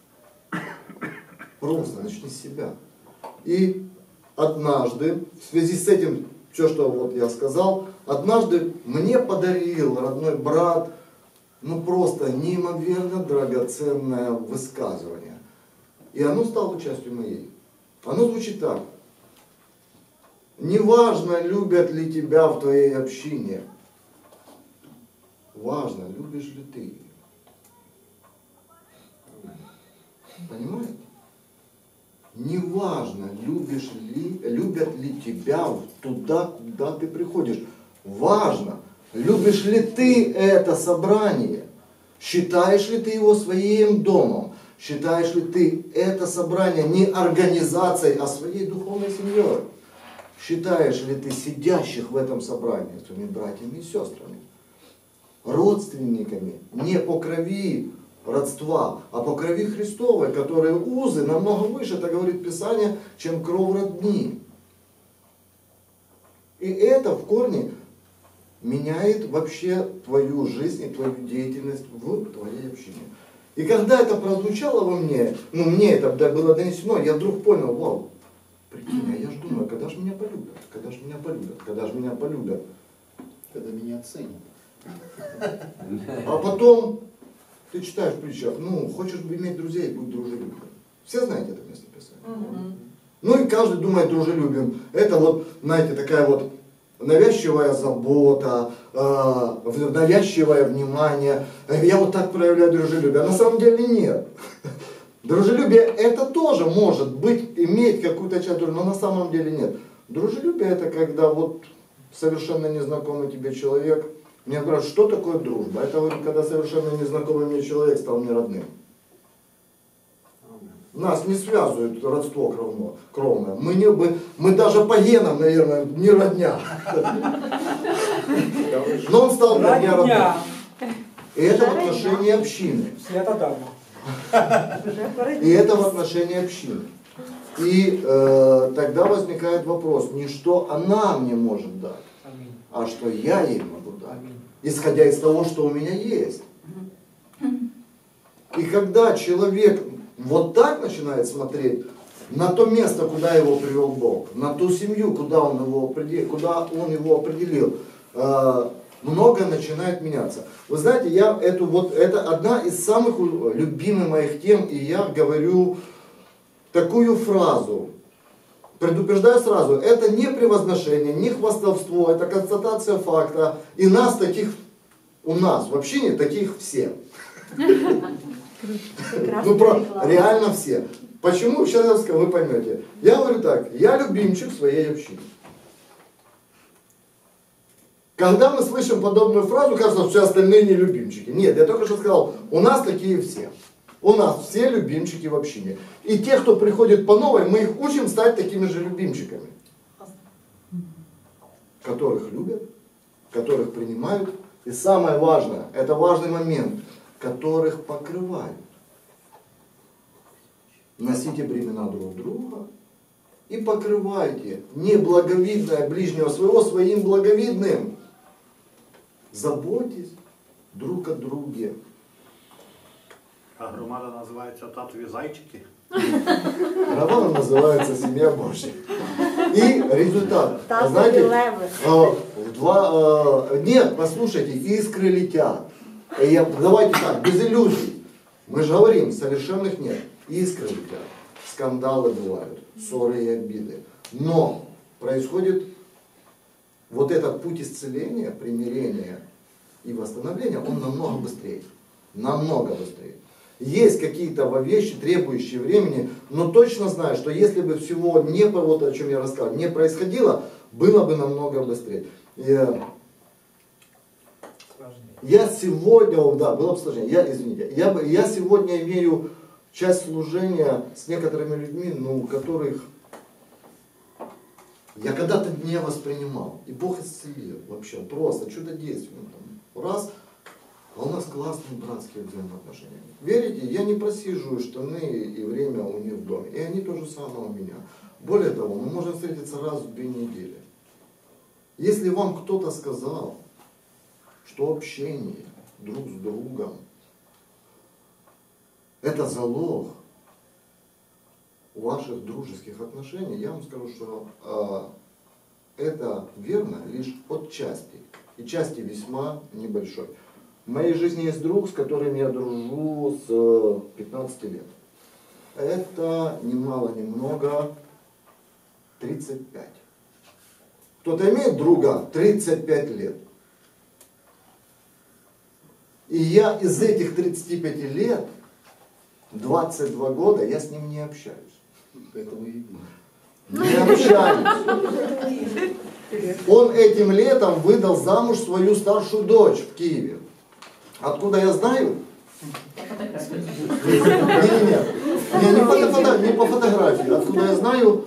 Просто начни с себя. И однажды, в связи с этим, все, что вот я сказал, однажды мне подарил родной брат, просто неимоверно драгоценное высказывание. И оно стало частью моей. Оно звучит так: неважно, любят ли тебя в твоей общине, важно, любишь ли ты ее. Понимаете? Неважно, любят ли тебя туда, куда ты приходишь. Важно, любишь ли ты это собрание. Считаешь ли ты его своим домом. Считаешь ли ты это собрание не организацией, а своей духовной семьей. Считаешь ли ты сидящих в этом собрании своими братьями и сестрами. родственниками, не по крови родства, а по крови Христовой, которые узы намного выше, это говорит Писание, чем кровь родни. И это в корне меняет вообще твою жизнь и твою деятельность в твоей общине. И когда это прозвучало во мне, ну мне это было донесено, я вдруг понял, вау, прикинь, а я же думаю, когда же меня полюбят, когда же меня полюбят, когда же меня полюбят. Когда меня оценят. А потом ты читаешь в притчах, ну, хочешь иметь друзей, будь дружелюбным. Все знаете это место Писания? Ну и каждый думает дружелюбием. Это вот, знаете, такая вот навязчивая забота, навязчивое внимание. Я вот так проявляю дружелюбие. А на самом деле нет. Дружелюбие это тоже может быть, иметь какую-то часть дружбы, но на самом деле нет. Дружелюбие это когда вот совершенно незнакомый тебе человек. Мне говорят, что такое дружба? Это вот когда совершенно незнакомый мне человек стал мне родным. Нас не связывает родство кровное. Мы даже по генам, наверное, не родня. Но он стал для меня родным. И это в отношении общины. И это в отношении общины. И тогда возникает вопрос, не что она мне может дать, а что я ей могу дать. Исходя из того, что у меня есть. И когда человек вот так начинает смотреть на то место, куда его привел Бог, на ту семью, куда он его определил, многое начинает меняться. Вы знаете, это одна из самых любимых моих тем, и я говорю такую фразу, предупреждаю сразу, это не превозношение, не хвастовство, это констатация факта, и нас таких, у нас в общине таких все. Ну, реально все. Почему? Сейчас вы поймете. Я говорю так, я любимчик своей общины. Когда мы слышим подобную фразу, кажется, что все остальные не любимчики. Нет, я только что сказал, у нас такие все. У нас все любимчики в общине. И те, кто приходит по новой, мы их учим стать такими же любимчиками. Которых любят, которых принимают. И самое важное, это важный момент, которых покрывают. Носите бремена друг друга и покрывайте неблаговидное ближнего своего своим благовидным. Заботьтесь друг о друге. А громада називається татові зайчики? Громада называется «Семья Божья». И результат. Знаете, нет, послушайте, искры летят. Давайте так, без иллюзий. Мы же говорим, совершенных нет. Искры летят, скандалы бывают, ссоры и обиды. Но происходит вот этот путь исцеления, примирения и восстановления, он намного быстрее. Намного быстрее. Есть какие-то вещи, требующие времени, но точно знаю, что если бы всего не, вот о чем я рассказал, не происходило, было бы намного быстрее. Я сегодня, да, было бы сложнее, я сегодня имею часть служения с некоторыми людьми, ну, которых я когда-то не воспринимал. И Бог исцелил вообще, просто чудодейственно. Раз, а у нас классные братские взаимоотношения. Верите, я не просиживаю штаны и время у них в доме. И они то же самое у меня. Более того, мы можем встретиться раз в 2 недели. Если вам кто-то сказал, что общение друг с другом это залог ваших дружеских отношений, я вам скажу, что это верно лишь отчасти. И части весьма небольшой. В моей жизни есть друг, с которым я дружу с 15 лет. Это ни мало ни много 35. Кто-то имеет друга 35 лет. И я из этих 35 лет 22 года я с ним не общаюсь. Поэтому и Не общаюсь. Он этим летом выдал замуж свою старшую дочь в Киеве. Откуда я знаю? Не по фотографии. Откуда я знаю?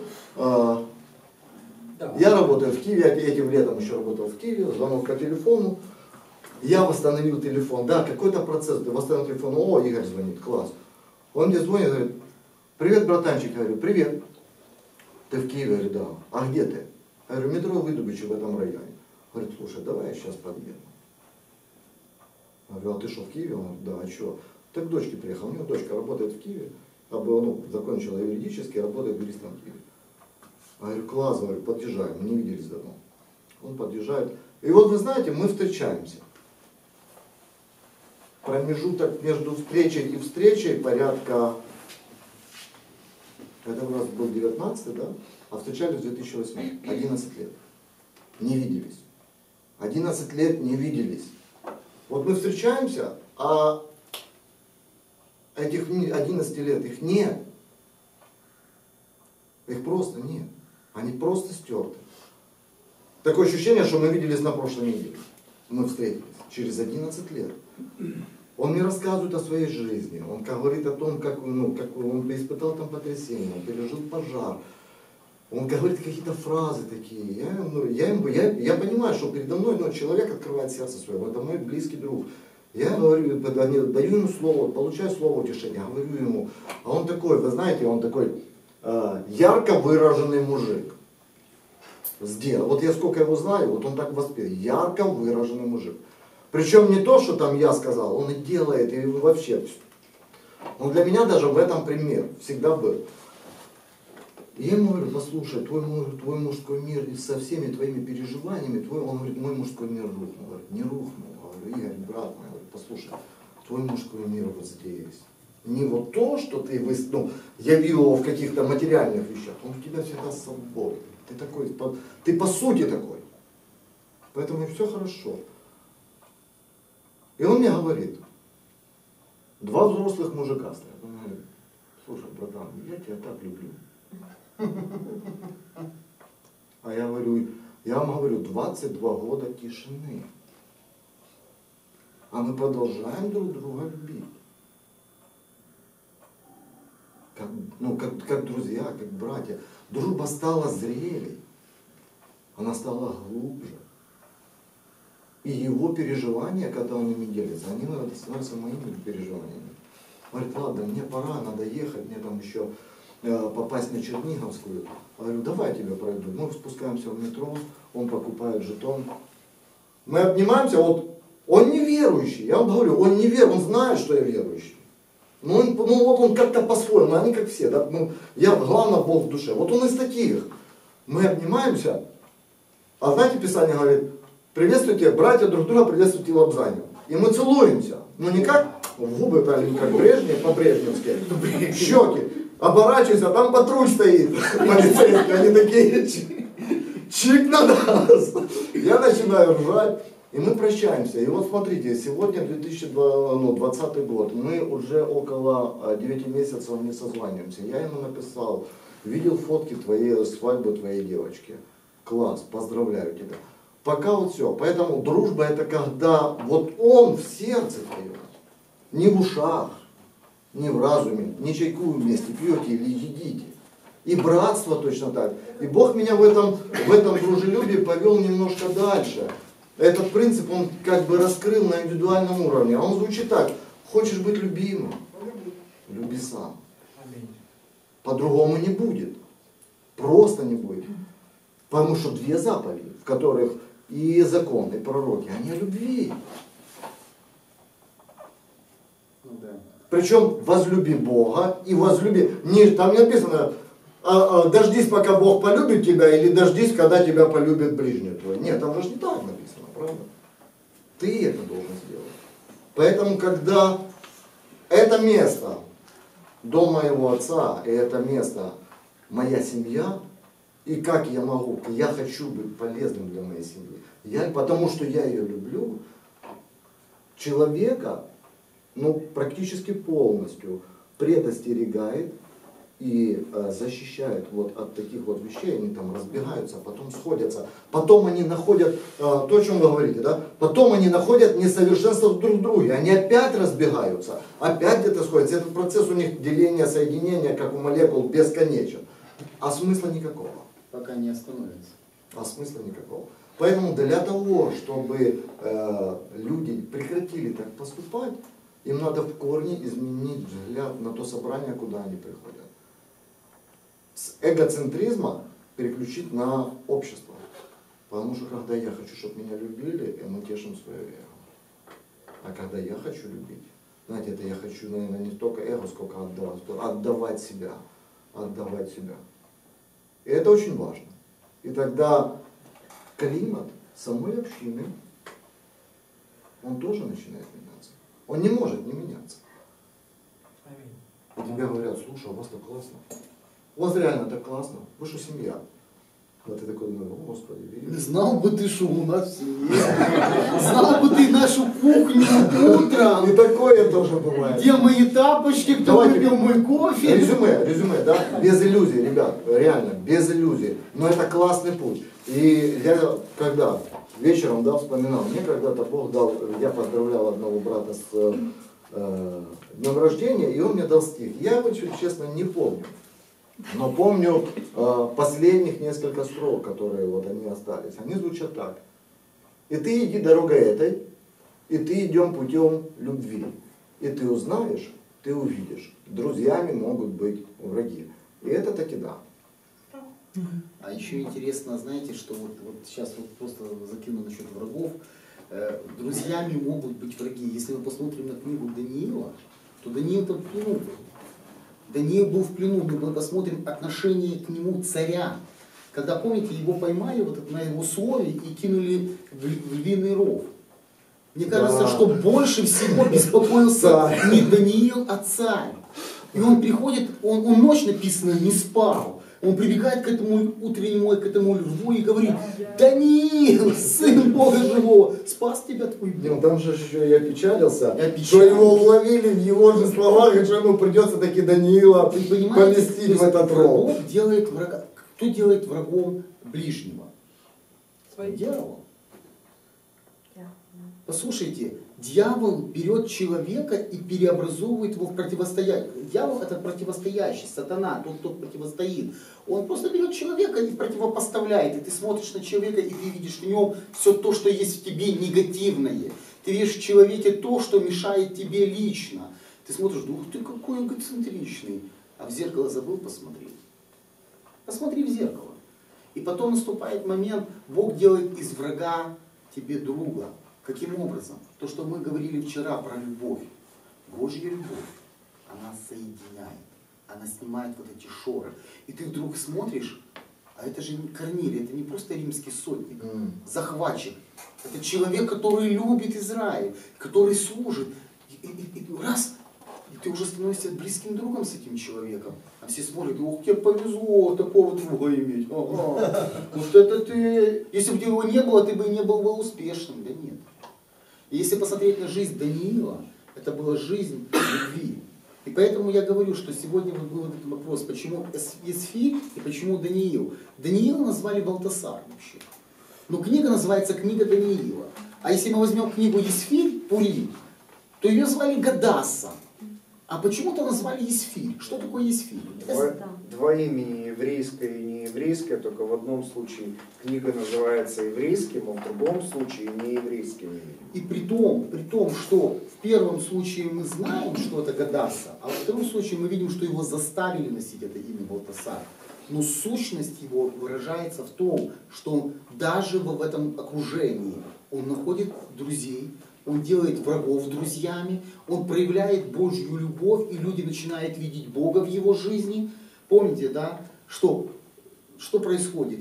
Я работаю в Киеве, этим летом еще работал в Киеве, звонок по телефону. Я восстановил телефон, да, какой-то процесс, ты восстановил телефон, о, Игорь звонит, класс. Он мне звонит, говорит, привет, братанчик, я говорю, привет. Ты в Киеве? Я говорю, да. А где ты? Я говорю, метро Выдубичи в этом районе. Говорит, слушай, давай я сейчас подъеду. Я говорю, а ты что, в Киеве? Он говорит, да, а что? Так к дочке приехал, у него дочка работает в Киеве, закончила юридически, работает юристом в Киеве. Я говорю, класс, говорю, подъезжаем, мы не виделись давно. Он подъезжает. И вот вы знаете, мы встречаемся. Промежуток между встречей и встречей порядка, это у нас был 19, да? А встречались в 2008, 11 лет. Не виделись. 11 лет не виделись. Вот мы встречаемся, а этих 11 лет, их нет. Их просто нет. Они просто стерты. Такое ощущение, что мы виделись на прошлой неделе. Мы встретились через 11 лет. Он мне рассказывает о своей жизни. Он говорит о том, как он испытал там потрясение, он пережил пожар. Он говорит какие-то фразы такие. Я понимаю, что передо мной человек открывает сердце свое. Это мой близкий друг. Я говорю, даю ему слово, получаю слово утешения, говорю ему. А он такой, вы знаете, он такой ярко выраженный мужик. Вот я сколько его знаю, вот он так воспитан. Ярко выраженный мужик. Причем не то, что там я сказал, он и делает, и вообще. Он для меня даже в этом пример всегда был. И я ему говорю, послушай, твой мужской мир со всеми твоими переживаниями, он говорит, мой мужской мир рухнул. Говорит, не рухнул. Говорю, Игорь, брат мой, говорю, послушай, твой мужской мир вот здесь. Не вот то, что ты явил его в каких-то материальных вещах, он у тебя всегда с собой. Ты такой, ты по сути такой. Поэтому и все хорошо. И он мне говорит, два взрослых мужика стоят. Он говорит, слушай, братан, я тебя так люблю. А я вам говорю, 22 года тишины. А мы продолжаем друг друга любить. Как друзья, как братья. Дружба стала зрелей. Она стала глубже. И его переживания, когда он ими делится, они становятся моими переживаниями. Говорит, ладно, мне пора, надо ехать, мне там еще попасть на Черниговскую. Я говорю, давай я тебя пройду. Мы спускаемся в метро, он покупает жетон. Мы обнимаемся, вот он не верующий, я вам говорю, он не верующий, он знает, что я верующий. Но он как-то по-своему, они как все. Да? Главное, Бог в душе. Вот он из таких. Мы обнимаемся, а знаете, Писание говорит, приветствуйте, братья друг друга, приветствуйте лобзанием. И мы целуемся. Ну не как в губы, как Брежнев, по-брежневски, щеки. Оборачивайся, а там патруль стоит, полицейский, они такие, чик на нас. Я начинаю ржать, и мы прощаемся. И вот смотрите, сегодня 2020 год, мы уже около 9 месяцев не созваниваемся. Я ему написал, видел фотки твоей свадьбы твоей девочки. Класс, поздравляю тебя. Пока вот все. Поэтому дружба это когда вот он в сердце твоем, не в ушах, не в разуме, не чайку вместе пьете или едите. И братство точно так. И Бог меня в этом дружелюбии повел немножко дальше. Этот принцип он как бы раскрыл на индивидуальном уровне. А он звучит так. Хочешь быть любимым? Люби сам. По-другому не будет. Просто не будет. Потому что две заповеди, в которых и закон, и пророки, они о любви. Причем возлюби Бога и возлюби. Там не написано, дождись, пока Бог полюбит тебя, или дождись, когда тебя полюбит ближний твой. Нет, там же не так написано, правда? Ты это должен сделать. Поэтому, когда это место, дом моего отца, и это место, моя семья, и как я могу, я хочу быть полезным для моей семьи. Потому что я ее люблю, человека, практически полностью предостерегает и защищает вот от таких вот вещей. Они там разбегаются, потом сходятся. Потом они находят, то, о чем вы говорите, да? Потом они находят несовершенство в друг друге. Они опять разбегаются, опять где-то сходятся. Этот процесс у них деления, соединения, как у молекул, бесконечен. А смысла никакого. Пока не остановится. А смысла никакого. Поэтому для того, чтобы люди прекратили так поступать, им надо в корне изменить взгляд на то собрание, куда они приходят. С эгоцентризма переключить на общество. Потому что когда я хочу, чтобы меня любили, мы тешим свое эго. А когда я хочу любить, знаете, это я хочу, наверное, не столько эго, сколько отдавать себя. Отдавать себя. И это очень важно. И тогда климат самой общины, он тоже начинает меняться. Он не может не меняться. И тебе говорят, слушай, у вас так классно. У вас реально так классно. Вы что, семья? А ты такой думаешь, о Господи, видишь? Знал бы ты, что у нас в семье. Знал бы ты нашу кухню утром. И такое тоже бывает. Где мои тапочки, кто Давайте выпил мой кофе. Резюме, да? Без иллюзий, ребят, реально, без иллюзий. Но это классный путь. И я когда вечером, да, вспоминал, мне когда-то Бог дал, я поздравлял одного брата с днем рождения, и он мне дал стих. Я его, честно, не помню. Но помню последних несколько строк, которые вот они остались. Они звучат так. И ты иди дорогой этой, и ты идем путем любви. И ты узнаешь, ты увидишь. Друзьями могут быть враги. И это таки да. А еще интересно, знаете, что вот сейчас вот просто закину насчет врагов. Друзьями могут быть враги. Если мы посмотрим на книгу Даниила, то Даниил там в плену был. Даниил был в плену, мы посмотрим отношение к нему царя. Когда, помните, его поймали вот на его слове и кинули в львиный ров. Мне кажется, что больше всего беспокоился не Даниил, а царь. И он приходит, он ночь, написано, не спал. Он прибегает к этому утреннему, к этому льву и говорит: Даниил, сын Бога живого, спас тебя твой Бог. Там же еще и опечалился, что его уловили в его же словах, и что ему придется таки Даниила поместить в этот ров. Делает врага. Кто делает врагом ближнего? Дьявол. Послушайте, дьявол берет человека и преобразовывает его в противостоящее. Дьявол — это противостоящий, сатана, тот, кто противостоит. Он просто берет человека и противопоставляет. И ты смотришь на человека, и ты видишь в нем все то, что есть в тебе негативное. Ты видишь в человеке то, что мешает тебе лично. Ты смотришь, ух ты, какой эгоцентричный. А в зеркало забыл посмотреть. Посмотри в зеркало. И потом наступает момент, Бог делает из врага тебе друга. Каким образом? То, что мы говорили вчера про любовь. Божья любовь, она соединяет. Она снимает вот эти шоры. И ты вдруг смотришь, а это же не Корнилий, это не просто римский сотник, захватчик. Это человек, который любит Израиль, который служит. И раз, и ты уже становишься близким другом с этим человеком. А все смотрят, ох, тебе повезло такого друга иметь. Ага. Вот это ты, если бы его не было, ты бы не был бы успешным. Да нет. И если посмотреть на жизнь Даниила, это была жизнь любви. И поэтому я говорю, что сегодня вот был этот вопрос, почему Есфирь и почему Даниил. Даниила назвали Валтасар вообще. Но книга называется «Книга Даниила». А если мы возьмем книгу Есфирь, Пурим, то ее звали Гадаса. А почему-то назвали Есфирь. Что такое Есфирь? Два имени, еврейское и нееврейское, только в одном случае книга называется еврейским, а в другом случае нееврейским именем. И при том, что в первом случае мы знаем, что это Гадаса, а во втором случае мы видим, что его заставили носить это имя Валтасар. Но сущность его выражается в том, что даже в этом окружении он находит друзей, он делает врагов друзьями, он проявляет Божью любовь, и люди начинают видеть Бога в его жизни. Помните, да, что происходит?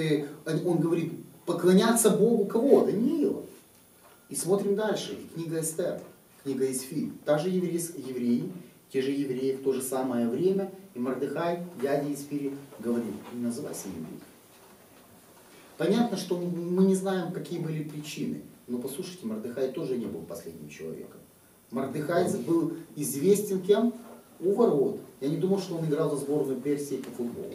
Он говорит, поклоняться Богу кого? Даниила. И смотрим дальше. И книга Эстер, книга Есфирь. Та же евреи, те же евреи в то же самое время. И Мордехай, дядя Есфири, говорит, не называйся евреем. Понятно, что мы не знаем, какие были причины. Но послушайте, Мордехай тоже не был последним человеком. Мордехай был известен кем? У ворот. Я не думал, что он играл за сборную Персии по футболу.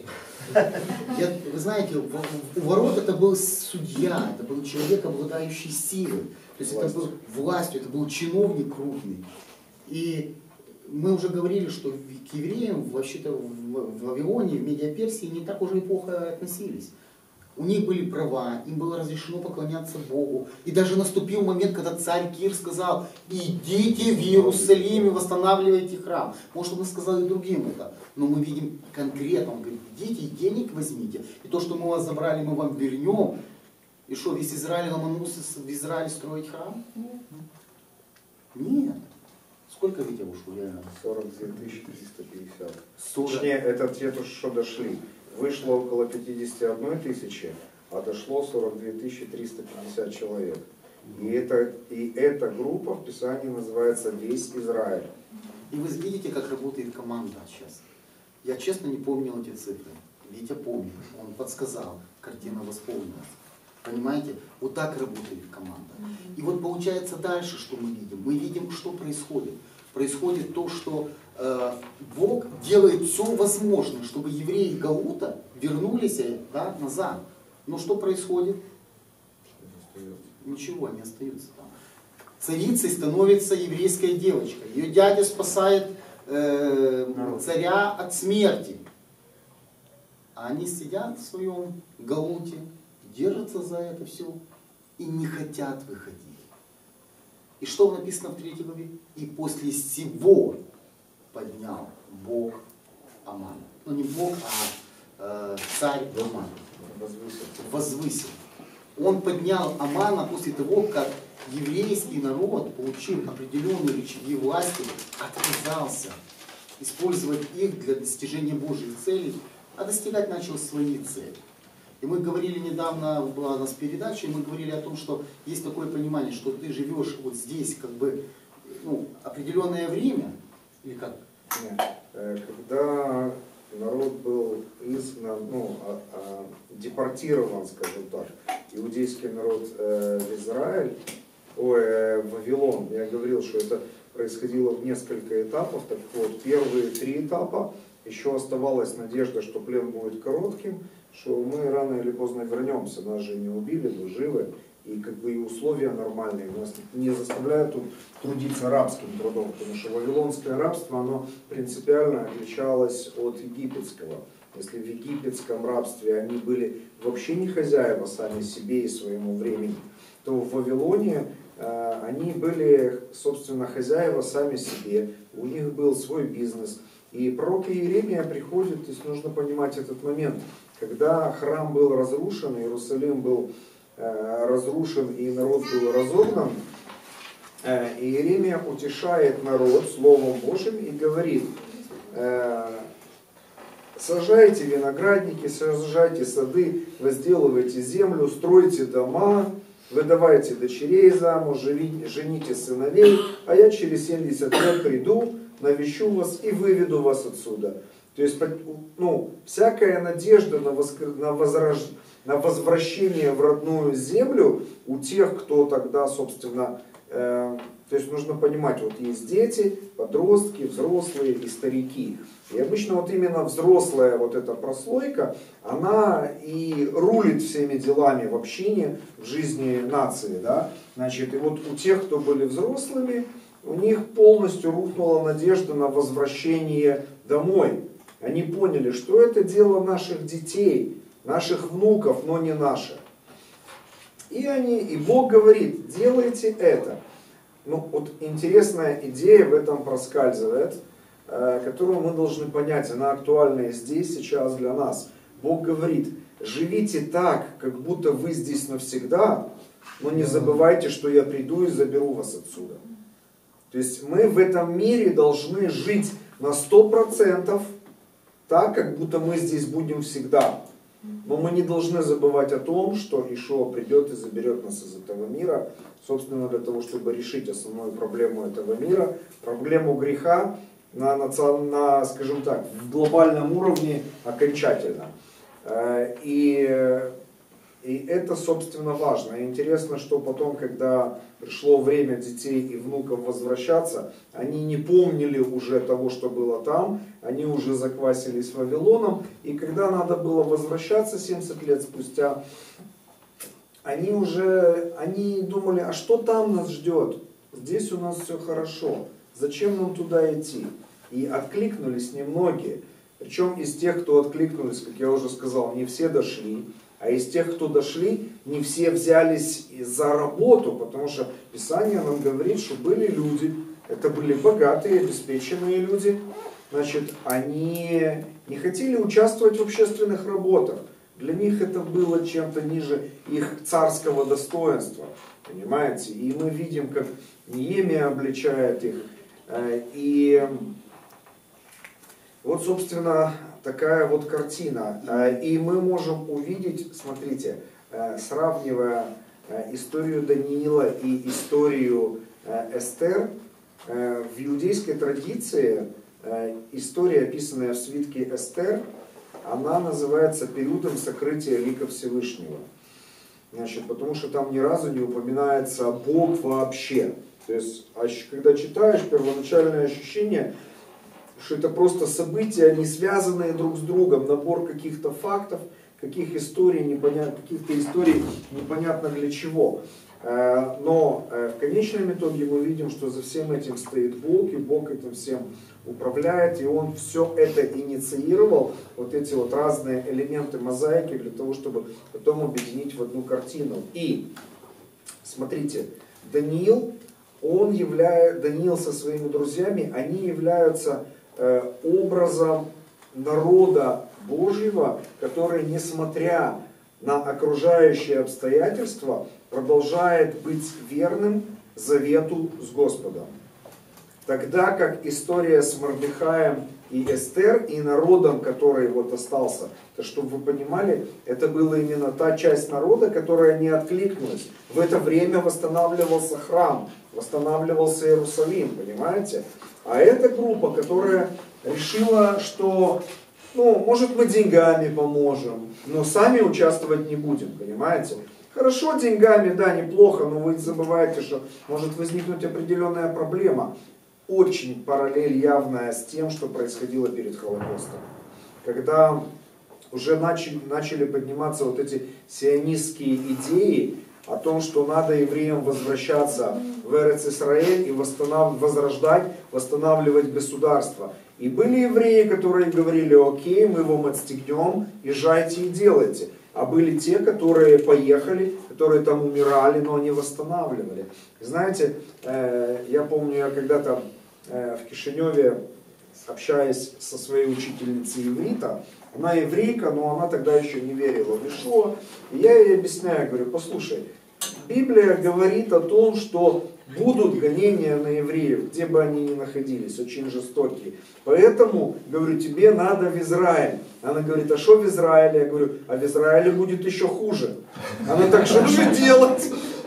Вы знаете, у ворот это был судья, это был человек, обладающий силой. То есть это был властью, это был чиновник крупный. И мы уже говорили, что к евреям вообще-то в Вавилоне, в Медиаперсии не так уже и плохо относились. у них были права, им было разрешено поклоняться Богу. И даже наступил момент, когда царь Кир сказал: идите в Иерусалим и восстанавливайте храм. Может, он сказал и другим это. Но мы видим конкретно, он говорит: идите и денег возьмите. И то, что мы вас забрали, мы вам вернем. И что, весь Израиль ломанулся в Израиль строить храм? Нет. Сколько Витя ушло? 42 350. 40. Точнее, это те, что дошли. Вышло около 51 тысячи, а дошло 42 350 человек. И эта группа в Писании называется «Весь Израиль». И вы видите, как работает команда сейчас. Я честно не помнил эти цифры. Витя помнит, он подсказал, картина восполнилась. Понимаете? Вот так работает команда. И вот получается дальше, что мы видим. Мы видим, что происходит. Происходит то, что Бог делает все возможное, чтобы евреи Галута вернулись назад. Но что происходит? Ничего, не остается там. Царицей становится еврейская девочка. Ее дядя спасает царя от смерти. А они сидят в своем Галуте, держатся за это все и не хотят выходить. И что написано в 3 главе? И после всего поднял Бог Амана. Ну не Бог, а царь Аман. Возвысил. Он поднял Амана после того, как еврейский народ, получив определенные рычаги власти, отказался использовать их для достижения Божьих целей, а достигать начал свои цели. И мы говорили недавно, была у нас передача, и мы говорили о том, что есть такое понимание, что ты живешь вот здесь как бы определенное время, или как? Нет. Когда народ был изгнан, депортирован, скажем так, иудейский народ в Израиль, в Вавилон, я говорил, что это происходило в несколько этапов. Так вот, первые 3 этапа еще оставалась надежда, что плен будет коротким, что мы рано или поздно вернемся, нас же не убили, мы живы, и как бы и условия нормальные, нас не заставляют тут трудиться рабским трудом, потому что вавилонское рабство, оно принципиально отличалось от египетского. Если в египетском рабстве они были вообще не хозяева сами себе и своему времени, то в Вавилоне они были, собственно, хозяева сами себе, у них был свой бизнес. И пророк Иеремия приходит, то есть нужно понимать этот момент, когда храм был разрушен, Иерусалим был разрушен и народ был разогнан, Иеремия утешает народ Словом Божьим и говорит: сажайте виноградники, сажайте сады, возделывайте землю, стройте дома, выдавайте дочерей замуж, жените сыновей, а я через 70 лет приду, навещу вас и выведу вас отсюда. То есть, всякая надежда на возвращение в родную землю у тех, кто тогда, собственно, то есть нужно понимать, вот есть дети, подростки, взрослые и старики. И обычно вот именно взрослая вот эта прослойка, она и рулит всеми делами в общине, в жизни нации, да. Значит, и вот у тех, кто были взрослыми, у них полностью рухнула надежда на возвращение домой. Они поняли, что это дело наших детей, наших внуков, но не наше. И Бог говорит: делайте это. Вот интересная идея в этом проскальзывает, которую мы должны понять, она актуальна и здесь, сейчас для нас. Бог говорит: живите так, как будто вы здесь навсегда, но не забывайте, что я приду и заберу вас отсюда. То есть мы в этом мире должны жить на 100% так, как будто мы здесь будем всегда. Но мы не должны забывать о том, что Ишуа придет и заберет нас из этого мира, собственно, для того, чтобы решить основную проблему этого мира, проблему греха на скажем так, в глобальном уровне окончательно. И это, собственно, важно. И интересно, что потом, когда пришло время детей и внуков возвращаться, они не помнили уже того, что было там, они уже заквасились Вавилоном, и когда надо было возвращаться 70 лет спустя, они думали: а что там нас ждет? Здесь у нас все хорошо, зачем нам туда идти? И откликнулись немногие. Причем из тех, кто откликнулись, как я уже сказал, не все дошли. А из тех, кто дошли, не все взялись за работу, потому что Писание нам говорит, что были люди, это были богатые, обеспеченные люди, значит, они не хотели участвовать в общественных работах. Для них это было чем-то ниже их царского достоинства, понимаете? И мы видим, как Неемия обличает их. И вот, собственно, такая вот картина. И мы можем увидеть, смотрите, сравнивая историю Даниила и историю Эстер, в иудейской традиции история, описанная в свитке Эстер, она называется периодом сокрытия лика Всевышнего. Значит, потому что там ни разу не упоминается Бог вообще. То есть, когда читаешь, первоначальное ощущение, что это просто события, не связанные друг с другом, набор каких-то фактов, каких-то историй непонятно для чего. Но в конечном итоге мы видим, что за всем этим стоит Бог, и Бог этим всем управляет, и Он все это инициировал, вот эти вот разные элементы мозаики, для того, чтобы потом объединить в одну картину. И, смотрите, Даниил со своими друзьями, они являются образом народа Божьего, который, несмотря на окружающие обстоятельства, продолжает быть верным завету с Господом. Тогда как история с Мордехаем и Эстер, и народом, который вот остался, то, чтобы вы понимали, это была именно та часть народа, которая не откликнулась. В это время восстанавливался храм, восстанавливался Иерусалим, понимаете? А эта группа, которая решила, что, может, мы деньгами поможем, но сами участвовать не будем, понимаете? Хорошо деньгами, да, неплохо, но вы забываете, что может возникнуть определенная проблема. Очень параллель явная с тем, что происходило перед Холокостом. Когда уже начали подниматься вот эти сионистские идеи о том, что надо евреям возвращаться в Эрец-Исраэль и восстанавливать государство. И были евреи, которые говорили: окей, мы вам отстегнем, езжайте и делайте. А были те, которые поехали, которые там умирали, но не восстанавливали. Знаете, я помню, я когда-то в Кишиневе, общаясь со своей учительницей иврита, она еврейка, но она тогда еще не верила в Ишуа, и я ей объясняю, говорю: послушай, Библия говорит о том, что будут гонения на евреев, где бы они ни находились, очень жестокие. Поэтому, говорю, тебе надо в Израиль. Она говорит: а что в Израиле? Я говорю: а в Израиле будет еще хуже. Она так: что же делать?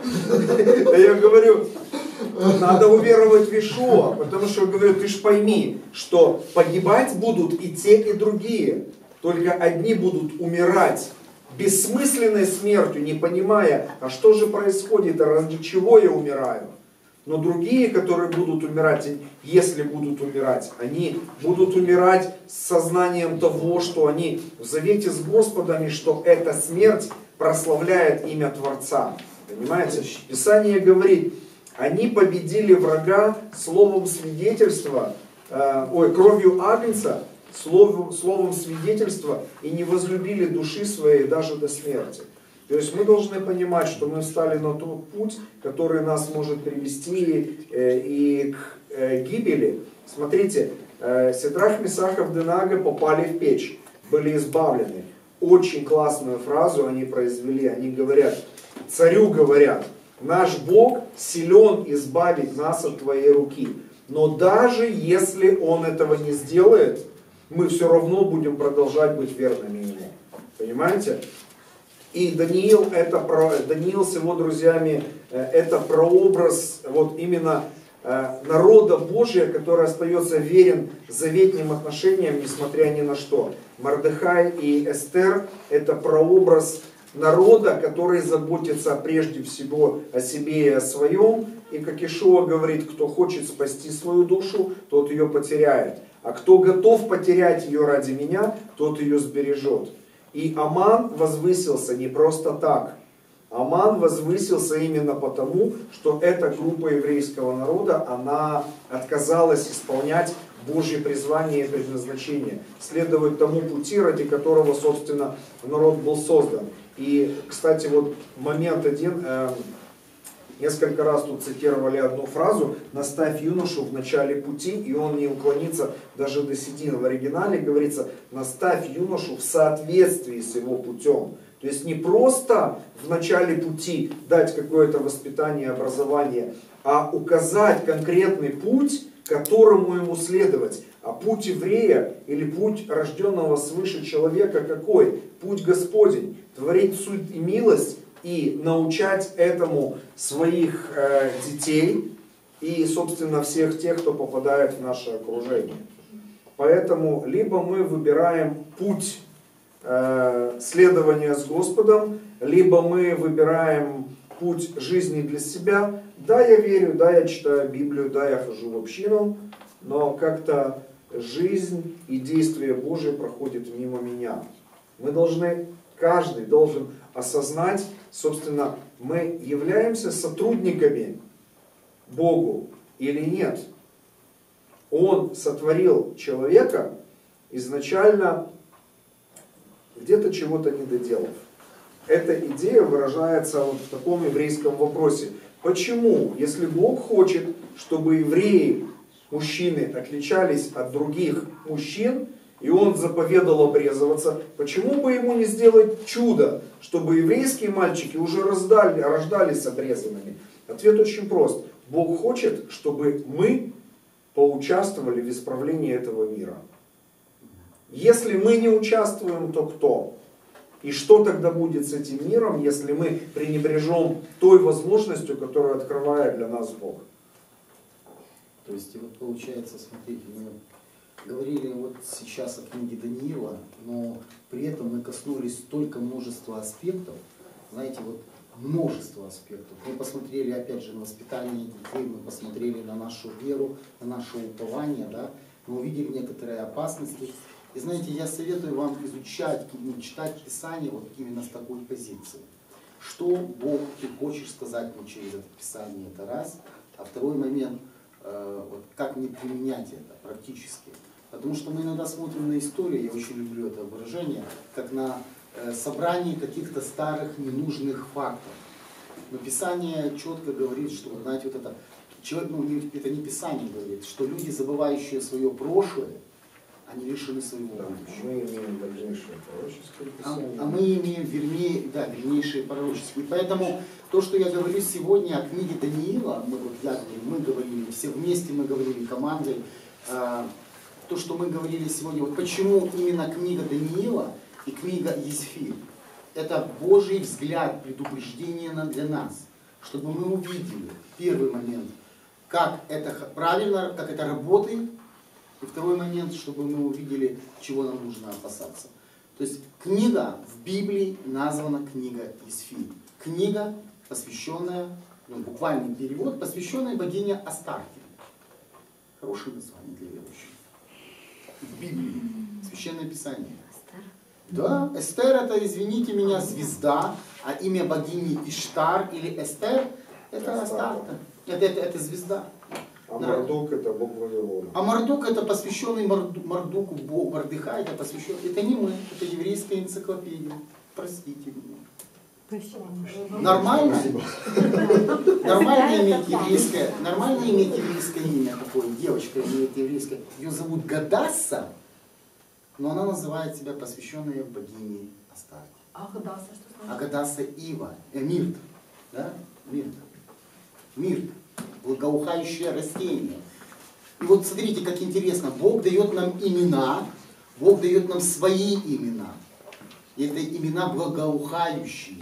Я говорю: надо уверовать в Ишуа, потому что, говорю, ты ж пойми, что погибать будут и те, и другие. Только одни будут умирать бессмысленной смертью, не понимая, а что же происходит, а ради чего я умираю. Но другие, которые будут умирать, если будут умирать, они будут умирать с сознанием того, что они в завете с Господом, и что эта смерть прославляет имя Творца. Понимаете? Писание говорит: они победили врага словом свидетельства, кровью агнца, словом свидетельства, и не возлюбили души своей даже до смерти. То есть мы должны понимать, что мы встали на тот путь, который нас может привести и к гибели. Смотрите, Сидрах, Месах и Авденага попали в печь, были избавлены. Очень классную фразу они произвели. Они говорят, царю говорят: наш Бог силен избавить нас от твоей руки. Но даже если он этого не сделает, мы все равно будем продолжать быть верными ему. Понимаете? И Даниил с его друзьями, это прообраз вот именно народа Божия, который остается верен заветным отношениям, несмотря ни на что. Мордехай и Эстер — это прообраз народа, который заботится прежде всего о себе и о своем. И как Ишуа говорит: кто хочет спасти свою душу, тот ее потеряет. А кто готов потерять ее ради меня, тот ее сбережет. И Аман возвысился не просто так. Аман возвысился именно потому, что эта группа еврейского народа, она отказалась исполнять Божье призвание и предназначение, следовать тому пути, ради которого, собственно, народ был создан. И, кстати, вот момент один, несколько раз тут цитировали одну фразу: «Наставь юношу в начале пути, и он не уклонится даже до седины». В оригинале говорится: «Наставь юношу в соответствии с его путем». То есть не просто в начале пути дать какое-то воспитание, образование, а указать конкретный путь, которому ему следовать. А путь еврея или путь рожденного свыше человека какой? Путь Господень. Творить суд и милость и научать этому своих детей и, собственно, всех тех, кто попадает в наше окружение. Поэтому либо мы выбираем путь следования с Господом, либо мы выбираем путь жизни для себя. Да, я верю, да, я читаю Библию, да, я хожу в общину, но как-то жизнь и действие Божие проходит мимо меня. Мы должны, каждый должен осознать, собственно, мы являемся сотрудниками Богу или нет. Он сотворил человека изначально где-то чего-то не доделав. Эта идея выражается вот в таком еврейском вопросе. Почему, если Бог хочет, чтобы евреи, мужчины, отличались от других мужчин, и Он заповедал обрезываться, почему бы Ему не сделать чудо, чтобы еврейские мальчики уже рождались обрезанными? Ответ очень прост. Бог хочет, чтобы мы поучаствовали в исправлении этого мира. Если мы не участвуем, то кто? И что тогда будет с этим миром, если мы пренебрежем той возможностью, которую открывает для нас Бог? То есть, вот получается, смотрите, мы говорили вот сейчас о книге Даниила, но при этом мы коснулись столько множества аспектов, знаете, вот множество аспектов. Мы посмотрели, опять же, на воспитание детей, мы посмотрели на нашу веру, на наше упование, да, мы увидели некоторые опасности. И знаете, я советую вам изучать, читать Писание вот именно с такой позиции. Что Бог ты хочешь сказать мне через это Писание, это раз. А второй момент, вот как мне применять это практически. Потому что мы иногда смотрим на историю, я очень люблю это выражение, как на собрании каких-то старых ненужных фактов. Но Писание четко говорит, что, знаете, вот это, человек, ну, это не Писание говорит, что люди, забывающие свое прошлое, они лишены своего будущего. Мы имеем дальнейшее пророческое писание. А мы имеем вернейшие пророческие. И поэтому то, что я говорю сегодня о книге Даниила, мы говорили, все вместе мы говорили командой, то, что мы говорили сегодня, вот почему именно книга Даниила и книга Есфирь, это Божий взгляд, предупреждение для нас, чтобы мы увидели, первый момент, как это правильно, как это работает, и второй момент, чтобы мы увидели, чего нам нужно опасаться. То есть книга в Библии названа книга Есфирь. Книга, посвященная, буквальный перевод, посвященная богине Астарте. Хорошее название для верующих. В Библии. Священное Писание. Да, Эстер это, извините меня, звезда, а имя богини Иштар или Эстер это Астарта. Это звезда. А Мардук это бог Вавилона. А Мардук это посвященный Мардуку, Бог Мордыхай, это посвященный. Это не мы, это еврейская энциклопедия. Простите меня. Нормально? Нормально иметь еврейское имя такое, девочка имеет еврейское. Ее зовут Гадасса, но она называет себя посвященной богине Астарте. А Гадасса что значит? А Гадасса Ива, Мирт. Да? Мирт. Мирт. Благоухающее растение. И вот смотрите, как интересно. Бог дает нам имена, Бог дает нам свои имена. И это имена благоухающие.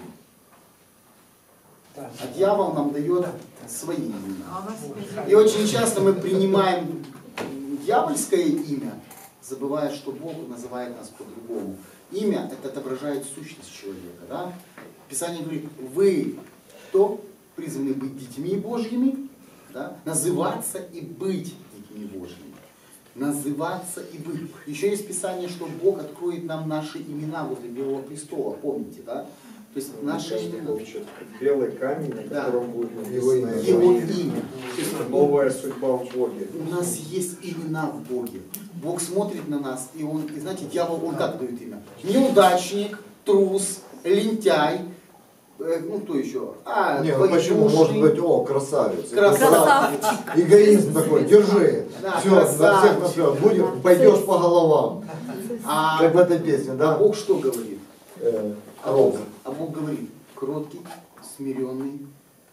А дьявол нам дает свои имена. И очень часто мы принимаем дьявольское имя, забывая, что Бог называет нас по-другому. Имя это отображает сущность человека. Да? Писание говорит, вы кто призваны быть детьми Божьими, да? Называться и быть детьми Божьими. Называться и быть. Еще есть Писание, что Бог откроет нам наши имена возле Белого престола. Помните, да? То есть наши имена. Белый камень, на котором будет написано Его имя. новая судьба в Боге. У нас есть имена в Боге. Бог смотрит на нас, и знаете, дьявол, он как дает имя? Неудачник, трус, лентяй, ну кто еще? Не, ну почему? Может военнушный. быть, о, красавец. Красавчик. Эгоизм такой, держи. Да, Все, на всех красавчик. наплёт. Будешь, пойдешь по головам. А, Как в этой песне, а да? Бог что говорит? Роза. А Бог говорит, кроткий, смиренный,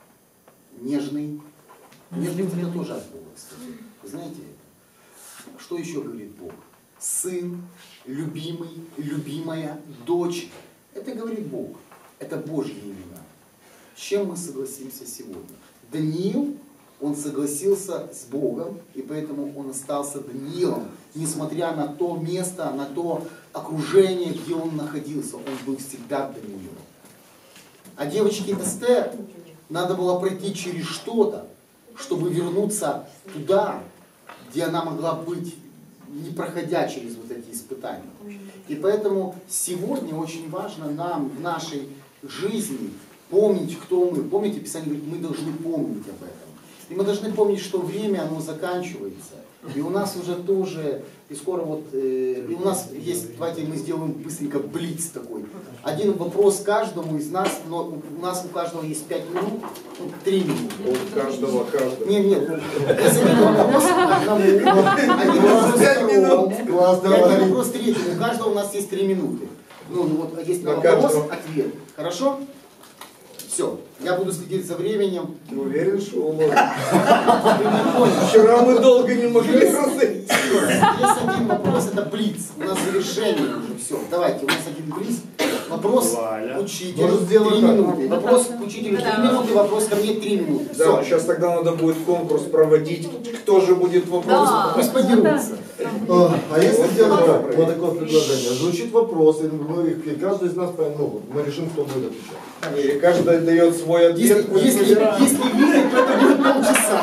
нежный. Нежный это тоже от Бога, кстати. Знаете, что еще говорит Бог? Сын, любимый, любимая, дочь. Это говорит Бог. Это Божьи имена. С чем мы согласимся сегодня? Даниил, он согласился с Богом, и поэтому он остался Даниилом, несмотря на то место, на то окружение, где он находился. Он был всегда Даниилом. А девочке Эстер надо было пройти через что-то, чтобы вернуться туда, где она могла быть, не проходя через вот эти испытания. И поэтому сегодня очень важно нам в нашей жизни помнить, кто мы. Помните, Писание говорит, мы должны помнить об этом. И мы должны помнить, что время, оно заканчивается. И у нас уже тоже, и скоро вот, и у нас есть, давайте мы сделаем быстренько блиц такой. Один вопрос каждому из нас, но у нас у каждого есть 5 минут, 3 минуты. У каждого. Нет, я задаю вопрос одному, один вопрос второму, Классно и один говорит. вопрос третьему. У каждого у нас есть 3 минуты. Ну вот есть На вопрос, каждого. ответ. Хорошо? Все. Я буду следить за временем. Ты уверен, что уловишь? Вчера мы долго не могли разойти. Есть один вопрос, это блиц. У нас завершение уже. Все. Давайте, у нас один блиц. Вопрос Валя. учителю Может, сделать 3 так? минуты. Вопрос к учителю 3 минуты, вопрос ко мне 3 минуты. Да, Все. сейчас тогда надо будет конкурс проводить. Кто же будет вопрос? Пусть подерутся. А если сделать так, вот такое предложение, звучит вопрос, и каждый из нас, ну, мы решим, кто будет отвечать. И каждый дает свой Если ответ. видно, то это будет полчаса.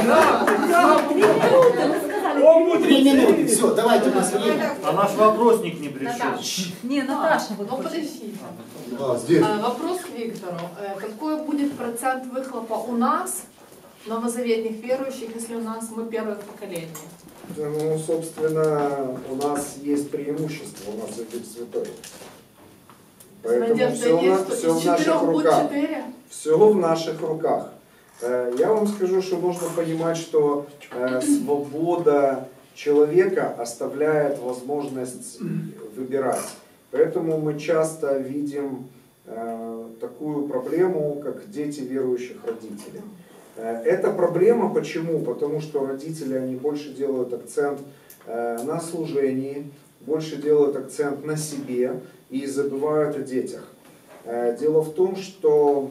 3 минуты. Все, давайте, у нас время. А наш вопросник не пришел. Наташа. Не, Наташа, вот Ну хочет. подожди. Здесь. Вопрос к Виктору. Какой будет процент выхлопа у нас, новозаветных верующих, если у нас мы первое поколение? Ну, собственно, у нас есть преимущество, у нас Дух Святой. Поэтому Надежда все, есть, что все в из наших 4 будет руках. 4? Все в наших руках. Я вам скажу, что нужно понимать, что свобода человека оставляет возможность выбирать. Поэтому мы часто видим такую проблему, как дети верующих родителей. Эта проблема почему? Потому что родители, они больше делают акцент на служении, больше делают акцент на себе и забывают о детях. Дело в том, что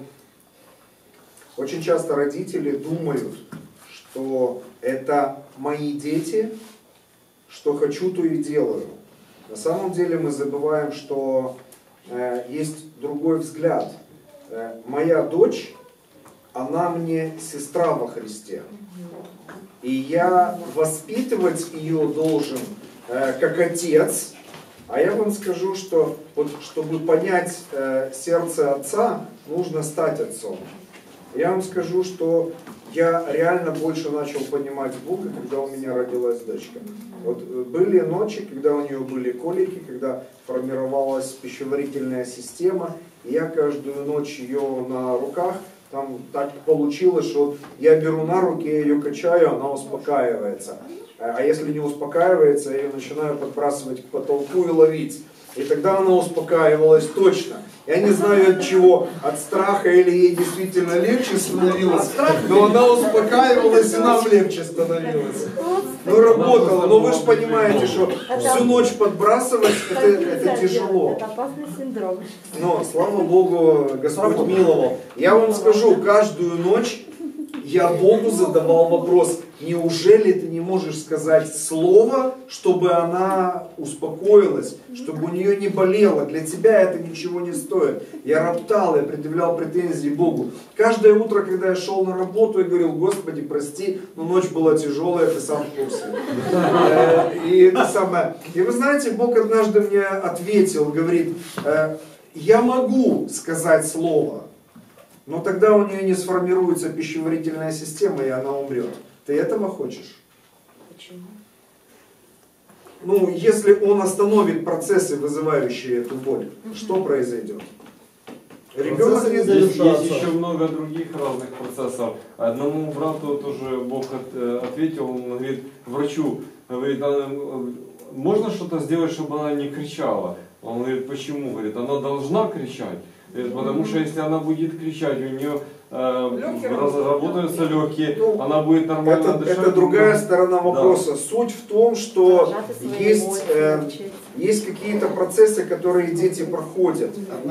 очень часто родители думают, что это мои дети, что хочу, то и делаю. На самом деле мы забываем, что есть другой взгляд. Моя дочь, она мне сестра во Христе. И я воспитывать ее должен как отец. А я вам скажу, что вот, чтобы понять сердце отца, нужно стать отцом. Я вам скажу, что я реально больше начал понимать Бога, когда у меня родилась дочка. Вот были ночи, когда у нее были колики, когда формировалась пищеварительная система, и я каждую ночь ее на руках, там так получилось, что я беру на руки, я ее качаю, она успокаивается. А если не успокаивается, я ее начинаю подбрасывать к потолку и ловить. И тогда она успокаивалась точно. Я не знаю от чего, от страха или ей действительно легче становилось, но она успокаивалась и нам легче становилось. Ну работало, но вы же понимаете, что всю ночь подбрасывать, это тяжело. Это опасный синдром. Но, слава Богу, Господь миловал. Я вам скажу, каждую ночь я Богу задавал вопрос, неужели ты не можешь сказать слово, чтобы она успокоилась, чтобы у нее не болело? Для тебя это ничего не стоит. Я роптал, я предъявлял претензии Богу. Каждое утро, когда я шел на работу, я говорил, Господи, прости, но ночь была тяжелая, ты сам в курсе. И это самое. И вы знаете, Бог однажды мне ответил, говорит, я могу сказать слово, но тогда у нее не сформируется пищеварительная система, и она умрет. Ты этого хочешь? Почему? Ну, если он остановит процессы, вызывающие эту боль, что произойдет? Ребенок Процессы не не завершается. завершатся. Есть еще много других разных процессов. Одному брату тоже Бог ответил, он говорит врачу, говорит, можно что-то сделать, чтобы она не кричала? Он говорит, почему? Говорит, она должна кричать. Говорит, потому что если она будет кричать, у нее разработаются легкие, она будет нормально дышать. Это другая сторона вопроса. Суть в том, что есть какие-то процессы, которые дети проходят.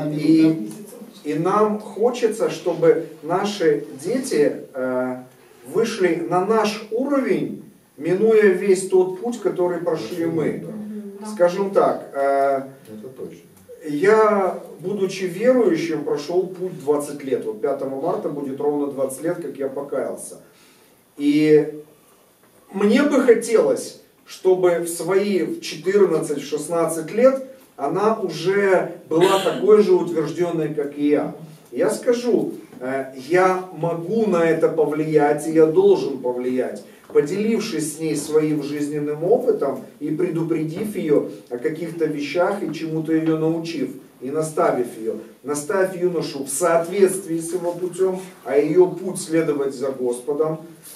И нам хочется, чтобы наши дети вышли на наш уровень, минуя весь тот путь, который прошли мы. Скажем так, Это точно. я, будучи верующим, прошел путь 20 лет. Вот 5 марта будет ровно 20 лет, как я покаялся. И мне бы хотелось, чтобы в свои 14-16 лет она уже была такой же утвержденной, как и я. Я скажу, я могу на это повлиять, и я должен повлиять, поделившись с ней своим жизненным опытом и предупредив ее о каких-то вещах и чему-то ее научив, и наставив ее. Наставив юношу в соответствии с его путем, а ее путь следовать за Господом.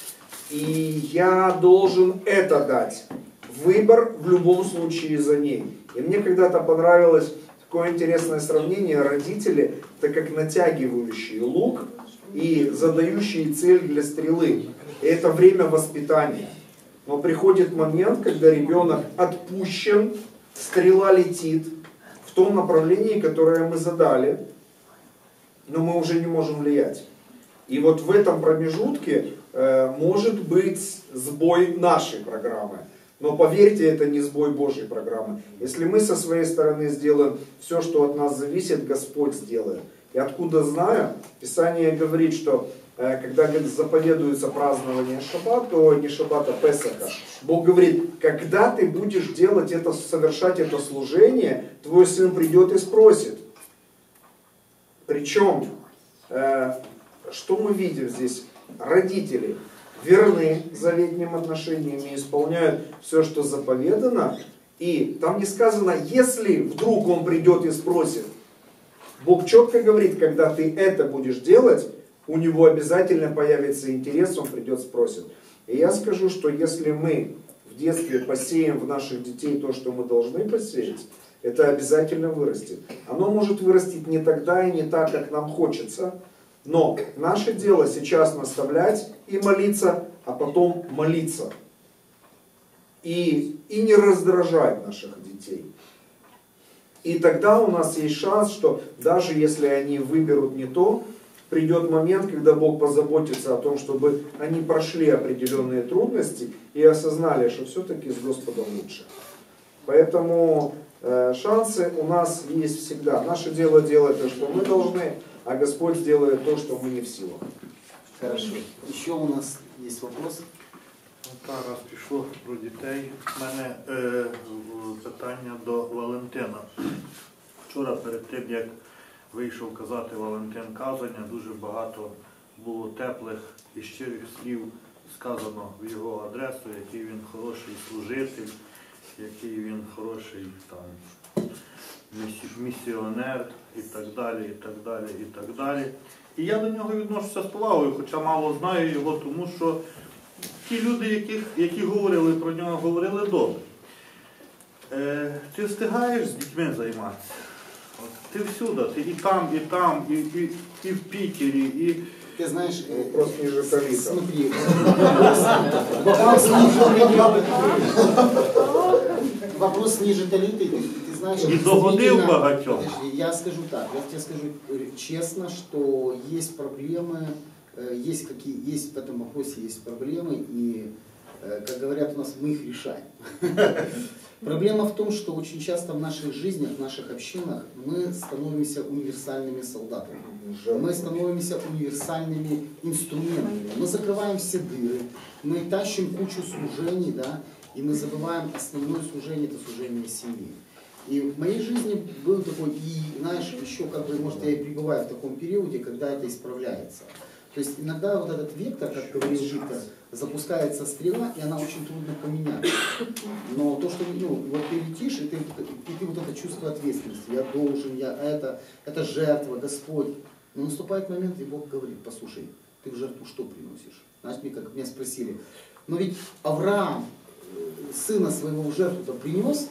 И я должен это дать. Выбор в любом случае за ней. И мне когда-то понравилось такое интересное сравнение. Родители, это как натягивающие лук и задающие цель для стрелы. И это время воспитания. Но приходит момент, когда ребенок отпущен, стрела летит в том направлении, которое мы задали, но мы уже не можем влиять. И вот в этом промежутке может быть сбой нашей программы. Но поверьте, это не сбой Божьей программы. Если мы со своей стороны сделаем все, что от нас зависит, Господь сделает. И откуда знаю, Писание говорит, что когда заповедуется празднование Шаббата, не Шаббата, Песаха, Бог говорит, когда ты будешь делать это, совершать это служение, твой сын придет и спросит. Причем, что мы видим здесь? Родители верны заветным отношениям и исполняют все, что заповедано. И там не сказано, если вдруг он придет и спросит. Бог четко говорит, когда ты это будешь делать, у него обязательно появится интерес, он придет и спросит. И я скажу, что если мы в детстве посеем в наших детей то, что мы должны посеять, это обязательно вырастет. Оно может вырастить не тогда и не так, как нам хочется, но наше дело сейчас наставлять и молиться, а потом молиться. И не раздражать наших детей. И тогда у нас есть шанс, что даже если они выберут не то, придет момент, когда Бог позаботится о том, чтобы они прошли определенные трудности и осознали, что все-таки с Господом лучше. Поэтому шансы у нас есть всегда. Наше дело делать то, что мы должны, а Господь сделает то, что мы не в силах. Хорошо. Еще у нас есть вопрос. Раз пішло про дітей, в мене питання до Валентина. Вчора перед тим, як вийшов казати Валентин казання, дуже багато було теплих і щирих слів сказано в його адресу, який він хороший служитель, який він хороший там місіонер і так далі, і так далі, і так далі. І я до нього відношуся з повагою, хоча мало знаю його, тому що ті люди, які говорили про нього, говорили добре. Ти встигаєш з дітьми займатися? От, ти всюди, ти і там, і в Пітері, і... Ты знаешь, Вопрос ниже талита. смотри, вопрос ниже талиты, ты знаешь, І догодив действительно, багатьом. подожди, я скажу так, я тебе скажу честно, что есть проблемы, есть в этом вопросе есть проблемы, и, как говорят у нас, мы их решаем. Проблема в том, что очень часто в наших жизнях, в наших общинах мы становимся универсальными солдатами. Мы становимся универсальными инструментами. Мы закрываем все дыры, мы тащим кучу служений, да, и мы забываем основное служение, это служение семьи. И в моей жизни был такой, и знаешь, еще как бы, может, я и пребываю в таком периоде, когда это исправляется. То есть иногда вот этот вектор, как говорил Виктор, запускается стрела, и она очень трудно поменять. Но то, что вот ты летишь, и ты вот это чувство ответственности, я должен, это жертва, Господь. Но наступает момент, и Бог говорит: послушай, ты в жертву что приносишь? Знаете, как меня спросили, но ведь Авраам сына своего в жертву-то принес,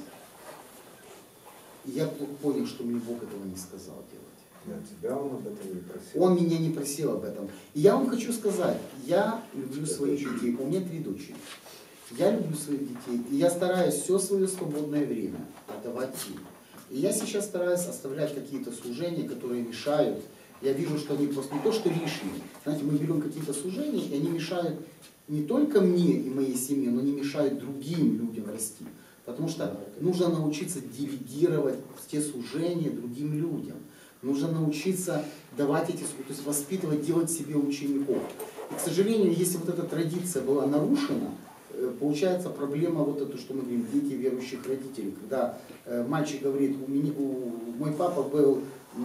и я понял, что мне Бог этого не сказал делать. Тебя он об этом не просил. Он меня не просил об этом. И я вам хочу сказать, я люблю своих детей. У меня 3 дочери. Я люблю своих детей. И я стараюсь все свое свободное время отдавать им. И я сейчас стараюсь оставлять какие-то служения, которые мешают. Я вижу, что они просто не то, что лишние. Знаете, мы берем какие-то служения, и они мешают не только мне и моей семье, но они мешают другим людям расти. Потому что нужно научиться делегировать те служения другим людям. Нужно научиться давать то есть воспитывать, делать себе учеников. И, к сожалению, если вот эта традиция была нарушена, получается проблема вот это, что мы говорим, дети верующих родителей. Когда мальчик говорит, мой папа был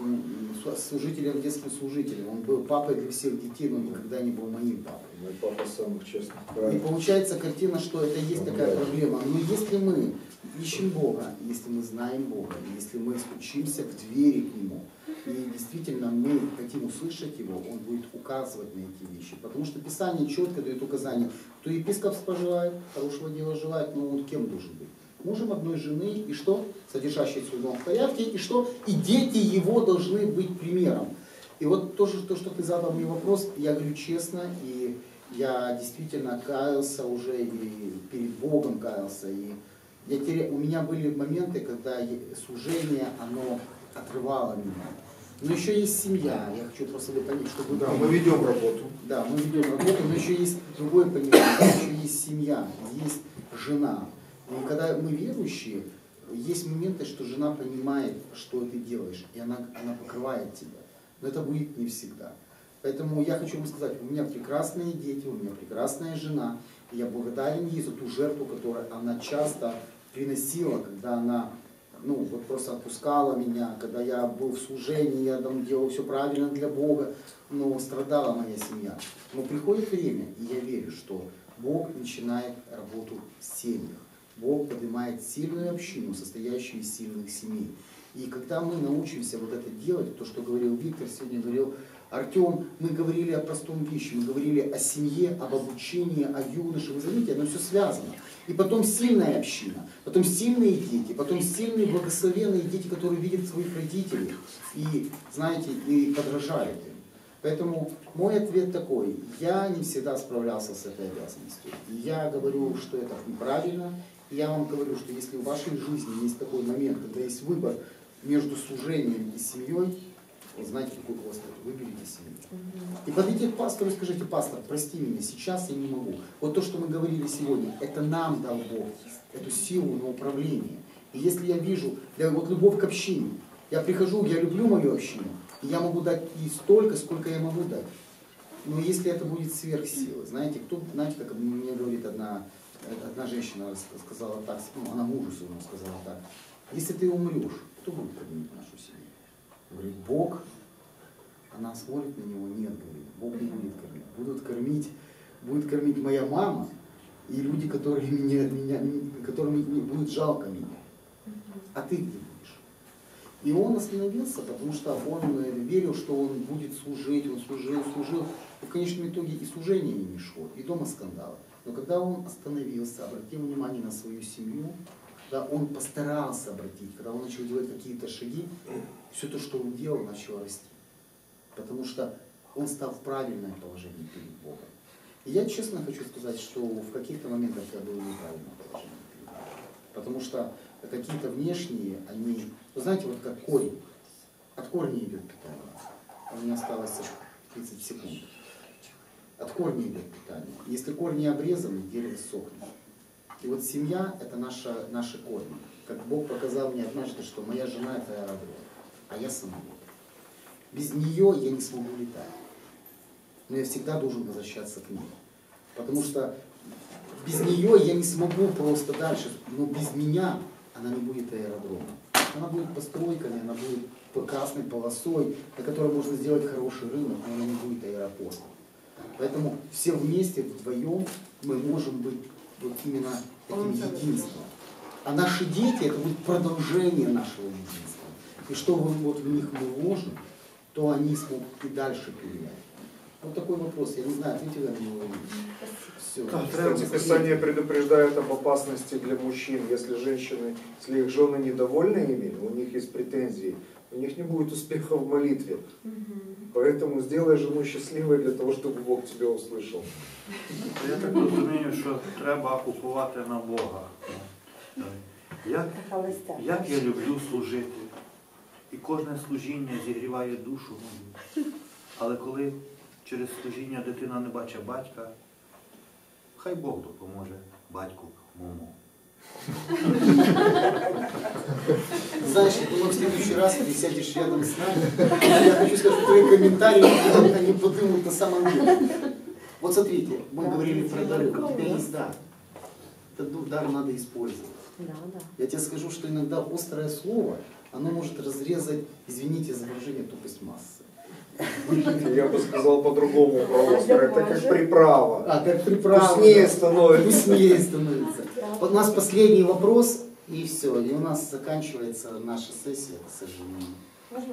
служителем, детским служителем, он был папой для всех детей, но никогда не был моим папой. Мой папа самых честных И правил. получается картина, что это есть такая проблема. Но если мы ищем Бога, если мы знаем Бога, если мы стучимся в двери к Нему, и действительно мы хотим услышать Его, Он будет указывать на эти вещи. Потому что Писание четко дает указания, кто епископство желает, хорошего дела желает, но он кем должен быть? Мужем одной жены, и что? Содержащий свой дом в порядке, и что? И дети его должны быть примером. И вот тоже то, что ты задал мне вопрос, я говорю честно, и я действительно каялся уже, и перед Богом каялся. И у меня были моменты, когда служение, оно отрывало меня. Но еще есть семья, я хочу просто понять, чтобы... Да, мы ведем работу. Да, мы ведем работу, но еще есть другое понимание, еще есть семья, есть жена. И когда мы верующие, есть моменты, что жена понимает, что ты делаешь, и она покрывает тебя. Но это будет не всегда. Поэтому я хочу вам сказать, у меня прекрасные дети, у меня прекрасная жена, и я благодарен ей за ту жертву, которую она часто приносила, когда она вот просто отпускала меня, когда я был в служении, я там делал все правильно для Бога, но страдала моя семья. Но приходит время, и я верю, что Бог начинает работу в семьях. Бог поднимает сильную общину, состоящую из сильных семей. И когда мы научимся вот это делать, то, что говорил Виктор, сегодня говорил Артем, мы говорили о простом вещи, мы говорили о семье, об обучении, о юноше. Вы заметите, оно все связано. И потом сильная община, потом сильные дети, потом сильные благословенные дети, которые видят своих родителей и, знаете, и подражают им. Поэтому мой ответ такой: я не всегда справлялся с этой обязанностью. И я говорю, что это неправильно. И я вам говорю, что если в вашей жизни есть такой момент, когда есть выбор между служением и семьей, вот знаете, какой у вас это, выберите семью. И подойдите к пастору и скажите: пастор, прости меня, сейчас я не могу. Вот то, что мы говорили сегодня, это нам дал Бог, эту силу на управление. И если я вижу, вот любовь к общине, я прихожу, я люблю мою общину, и я могу дать ей столько, сколько я могу дать. Но если это будет сверхсила, знаете, как мне говорит одна женщина сказала так, она мужу своему сказала так: если ты умрешь, кто будет кормить нашу семью? Говорит, Бог. Она смотрит на него: нет, говорит, Бог не будет кормить. Будет кормить моя мама и люди, которым будет жалко меня. А ты где будешь? И он остановился, потому что он верил, что он будет служить, он служил. И в конечном итоге и служение не шло, и дома скандалы. Но когда он остановился, обратил внимание на свою семью, когда он постарался обратить, когда он начал делать какие-то шаги, все то, что он делал, начало расти. Потому что он стал в правильное положение перед Богом. И я честно хочу сказать, что в каких-то моментах я был в неправильном положении перед Богом. Потому что какие-то внешние, они, вы знаете, вот как корень. От корня идет питание. У меня осталось 30 секунд. От корня идет питание. Если корни обрезаны, дерево сохнет. И вот семья — это наши корни. Как Бог показал мне однажды, что моя жена — это аэродром, а я самолет. Без нее я не смогу летать. Но я всегда должен возвращаться к ней. Потому что без нее я не смогу просто дальше. Но без меня она не будет аэродромом. Она будет постройками, она будет красной полосой, на которой можно сделать хороший рынок, но она не будет аэропортом. Поэтому все вместе, вдвоем мы можем быть вот именно таким единством. А наши дети это будет продолжение нашего единства. И что вот в них мы вложим, то они смогут и дальше передать. Вот такой вопрос. Я не знаю, ответил я на него. Все. Кстати, Писание предупреждает об опасности для мужчин. Если женщины, если их жены недовольны ими, у них есть претензии, у них не будет успеха в молитве. Поэтому сделай жену счастливой для того, чтобы Бог тебя услышал. Я так розумію, що треба уповати на Бога. Як я люблю служити. І кожне служіння зігріває душу мою. Але коли через служіння дитина не бачить батька, хай Бог допоможе батьку моєму. Знаешь, в следующий раз ты сядешь рядом с нами, я хочу сказать, что твои комментарии, они поднимут на самом деле. Вот смотрите, мы говорили про дары, у тебя есть дар. Этот дар надо использовать. Да. Я тебе скажу, что иногда острое слово, оно может разрезать, извините за выражение, тупость массы. Я бы сказал по-другому про острое. Это как приправа. А, как приправа. Вкуснее становится. Вкуснее становится. Вот у нас последний вопрос, и все. И у нас заканчивается наша сессия, к сожалению. Можно?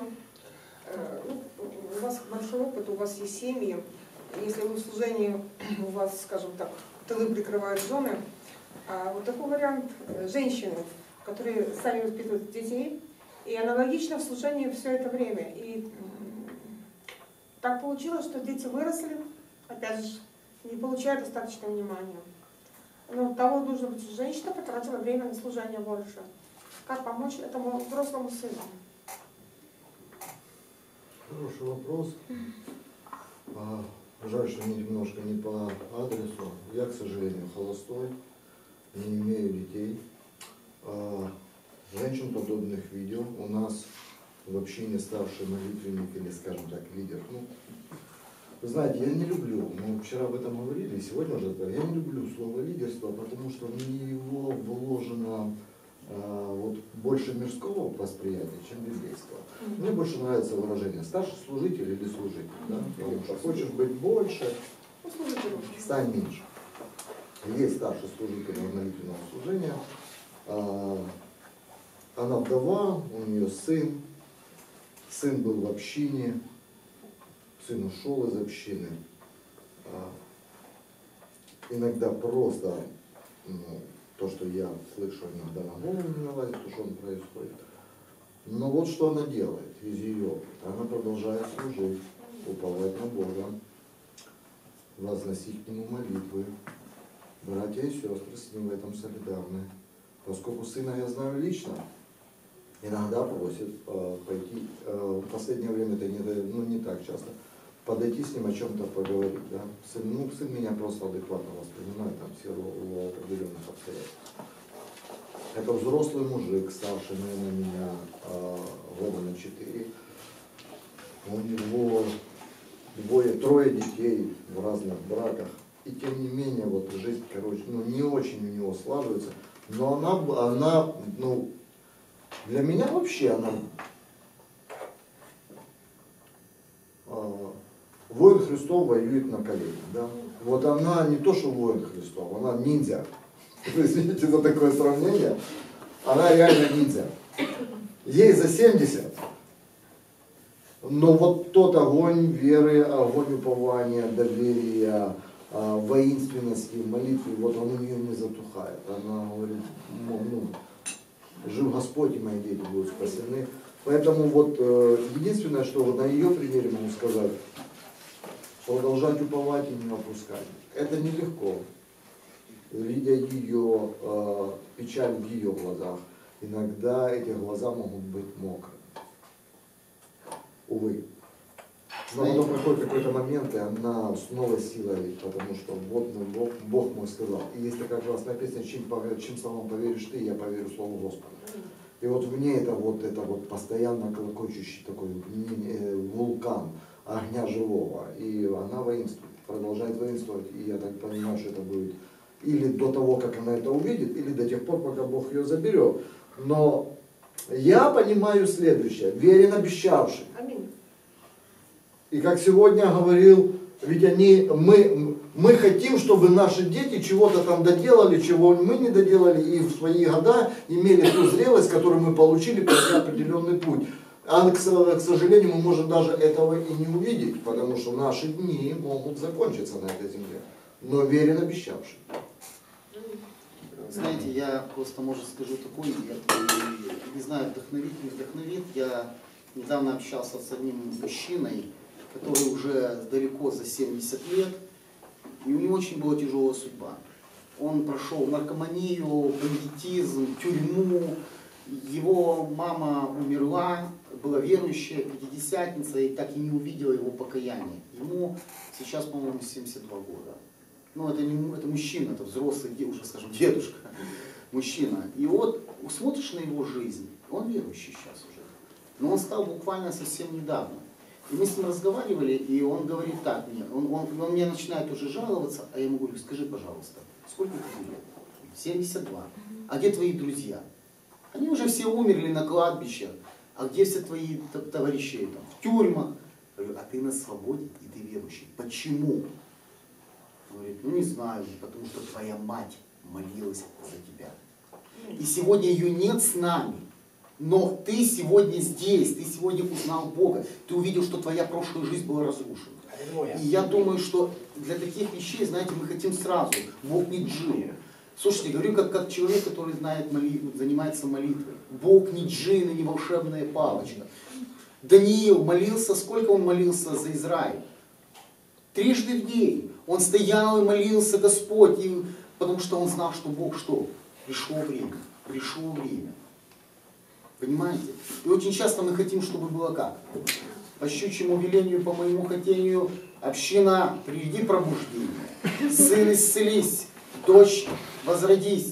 У вас большой опыт, у вас есть семьи. Если вы в служении, у вас, скажем так, тылы прикрывают жены, вот такой вариант женщины, которые сами воспитывают детей, и аналогично в служении все это время. И так получилось, что дети выросли, опять же, не получают достаточно внимания. Но того нужно быть женщина, потратила время на служение больше. Как помочь этому взрослому сыну? Хороший вопрос. Жаль, что немножко не по адресу. Я, к сожалению, холостой, не имею детей. Женщин подобных видео у нас в общине старший молитвенник или, скажем так, лидер. Вы знаете, я не люблю, мы вчера об этом говорили, и сегодня уже, я не люблю слово лидерство, потому что в него вложено вот больше мирского восприятия, чем библейского. Мне больше нравится выражение старший служитель или служитель. Да? Потому что хочешь быть больше, стань меньше. Есть старший служитель молитвенного служения. Она вдова, у нее сын. Сын был в общине. Сын ушел из общины. Иногда просто то, что я слышу, иногда на голову не налазит, то, что он происходит. Но вот что она делает из ее опыта. Она продолжает служить, уповать на Бога, возносить к Нему молитвы. Братья и сестры с Ним в этом солидарны. Поскольку сына я знаю лично, иногда просит пойти, в последнее время это не так часто, подойти с ним о чем-то поговорить. Да? Сын меня просто адекватно воспринимает, там, в силу определенных обстоятельств. Это взрослый мужик, старше, наверное, меня года на 4. У него трое детей в разных браках. И тем не менее, вот жизнь, не очень у него складывается. Но она для меня вообще она воин Христов воюет на коленях. Да? Вот она не то, что воин Христов, она ниндзя. Извините за такое сравнение. Она реально ниндзя. Ей за 70. Но вот тот огонь веры, огонь упования, доверия, воинственности, молитвы, вот он у нее не затухает. Она говорит, жив Господь, и мои дети будут спасены. Поэтому вот единственное, что вот на ее примере могу сказать, продолжать уповать и не опускать. Это нелегко. Видя ее печаль в ее глазах, иногда эти глаза могут быть мокрыми. Увы. Но потом проходит какой-то момент, и она с новой силой, потому что вот мой Бог мой сказал. И есть такая классная песня, чем словам поверишь ты, я поверю слову Господа. И вот в ней это вот постоянно колокочущий такой вулкан огня живого. И она воинствует, продолжает воинствовать. И я так понимаю, что это будет или до того, как она это увидит, или до тех пор, пока Бог ее заберет. Но я понимаю следующее. Верен обещавший. Аминь. И как сегодня говорил Ведь мы хотим, чтобы наши дети чего-то там доделали, чего мы не доделали, и в свои года имели ту зрелость, которую мы получили, пройдя определенный путь. А, к сожалению, мы можем даже этого и не увидеть, потому что наши дни могут закончиться на этой земле. Но верен обещавший. Знаете, я просто, может, скажу такой, не знаю, вдохновит, не вдохновит. Я недавно общался с одним мужчиной, который уже далеко за 70 лет, и у него очень была тяжелая судьба. Он прошел наркоманию, бандитизм, тюрьму. Его мама умерла, была верующая, пятидесятница, и так и не увидела его покаяния. Ему сейчас, по-моему, 72 года. Ну, это мужчина, это взрослый, уже, скажем, дедушка, мужчина. И вот смотришь на его жизнь, он верующий сейчас уже. Но он стал буквально совсем недавно. И мы с ним разговаривали, и он говорит так мне, он мне начинает уже жаловаться, а я ему говорю, скажи, пожалуйста, сколько тебе лет? 72. А где твои друзья? Они уже все умерли на кладбищах. А где все твои товарищи там, в тюрьмах? Я говорю, а ты на свободе, и ты верующий. Почему? Он говорит, ну не знаю, потому что твоя мать молилась за тебя. И сегодня ее нет с нами. Но ты сегодня здесь, ты сегодня узнал Бога, ты увидел, что твоя прошлая жизнь была разрушена. И я думаю, что для таких вещей, знаете, мы хотим сразу, Бог не джин. Слушайте, говорю как человек, который знает молитву, занимается молитвой. Бог не джин и не волшебная палочка. Даниил молился, сколько он молился за Израиль? 3 в день. Он стоял и молился, Господь, потому что он знал, что Бог что? Пришло время. Пришло время. Понимаете? И очень часто мы хотим, чтобы было как? По щучьему велению, по моему хотению, община, приведи пробуждение. Сын, исцелись, дочь, возродись.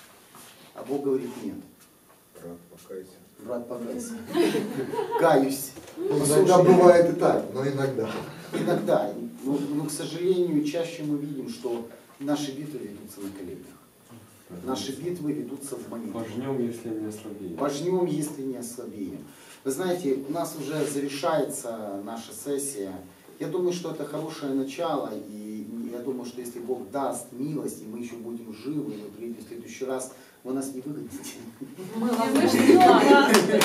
А Бог говорит, нет. Брат, покайся. Брат, покайся. Каюсь. Иногда бывает и так, но иногда. Иногда. Но, к сожалению, чаще мы видим, что наши битвы ведутся на коленях. Наши битвы ведутся в молитве. Пожнем, если не ослабеем. Пожнем, если не ослабеем. Вы знаете, у нас уже завершается наша сессия. Я думаю, что это хорошее начало, и я думаю, что если Бог даст милость, и мы еще будем живы, и мы приедем в следующий раз, вы нас не выгоните. Мы вас ждем.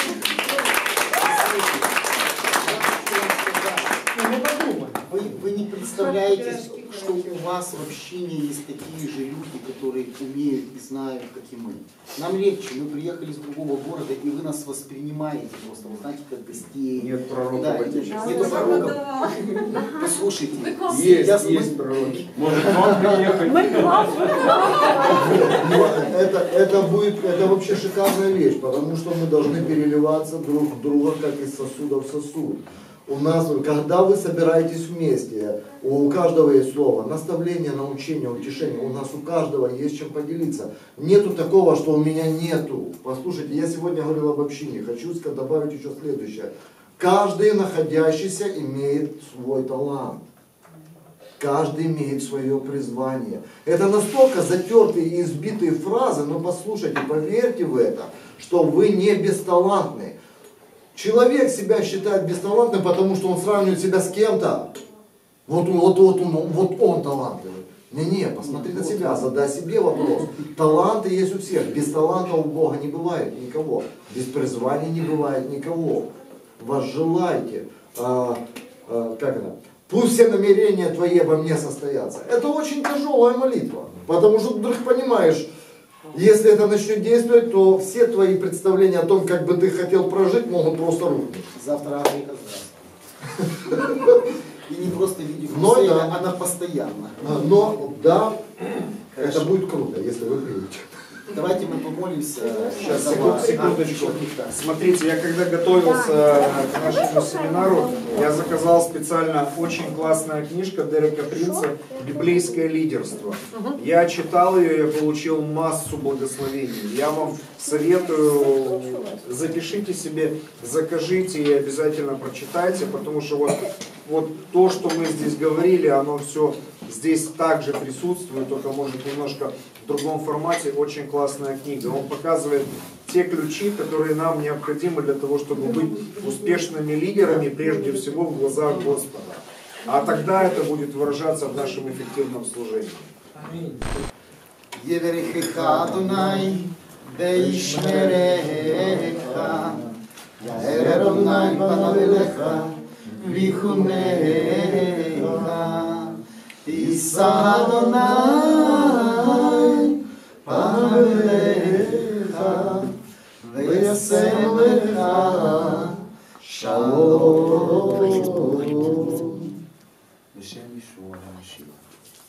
Вы не представляете, что у вас в общине есть такие же люди, которые умеют и знают, как и мы. Нам легче, мы приехали из другого города, и вы нас воспринимаете просто, вы знаете, как гостей. Нет пророка Да, в Отечестве. нету пророков. Послушайте, Есть пророки. Может, вам приехать? Это вообще шикарная вещь, потому что мы должны переливаться друг в друга, как из сосуда в сосуд. У нас, когда вы собираетесь вместе, у каждого есть слово, наставление, научение, утешение, у нас у каждого есть чем поделиться. Нету такого, что у меня нету. Послушайте, я сегодня говорил об общине, хочу добавить еще следующее. Каждый находящийся имеет свой талант. Каждый имеет свое призвание. Это настолько затертые и избитые фразы, но послушайте, поверьте в это, что вы не бесталантны. Человек себя считает бесталантным, потому что он сравнивает себя с кем-то. Вот он талантливый. Не, посмотри на себя, задай себе вопрос. Таланты есть у всех. Без таланта у Бога не бывает никого. Без призвания не бывает никого. Возжелайте. Как это? Пусть все намерения твои обо мне состоятся. Это очень тяжелая молитва. Потому что вдруг понимаешь, если это начнет действовать, то все твои представления о том, как бы ты хотел прожить, могут просто рухнуть. Завтра Африка здравствует. И не просто в виде Хусейна, она постоянно. Но да, это будет круто, если вы приедете. Давайте мы помолимся. Сейчас, секундочку. Смотрите, я когда готовился к нашему семинару, я заказал специально очень классная книжка Дерека Принца «Библейское лидерство». Я читал ее, я получил массу благословений. Я вам советую, запишите себе, закажите и обязательно прочитайте, потому что вот то, что мы здесь говорили, оно все здесь также присутствует, только может немножко в другом формате. Очень классная книга. Он показывает те ключи, которые нам необходимы для того, чтобы быть успешными лидерами, прежде всего в глазах Господа. А тогда это будет выражаться в нашем эффективном служении. Аминь. Yeverechecha Adonai beishmerecha Yair Adonai panav elecha vichunecha Yisa Adonai panav elecha v'yasem lecha shalom B'shem Yeshua HaMashiach.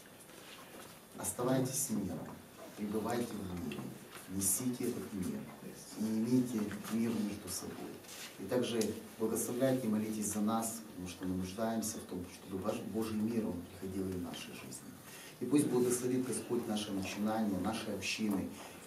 Оставайтесь миром, пребывайте в мире, несите этот мир и имейте мир между собой. И также благословляйте и молитесь за нас, потому что мы нуждаемся в том, чтобы ваш Божий мир он приходил и в нашей жизни. И пусть благословит Господь наше начинание, наши общины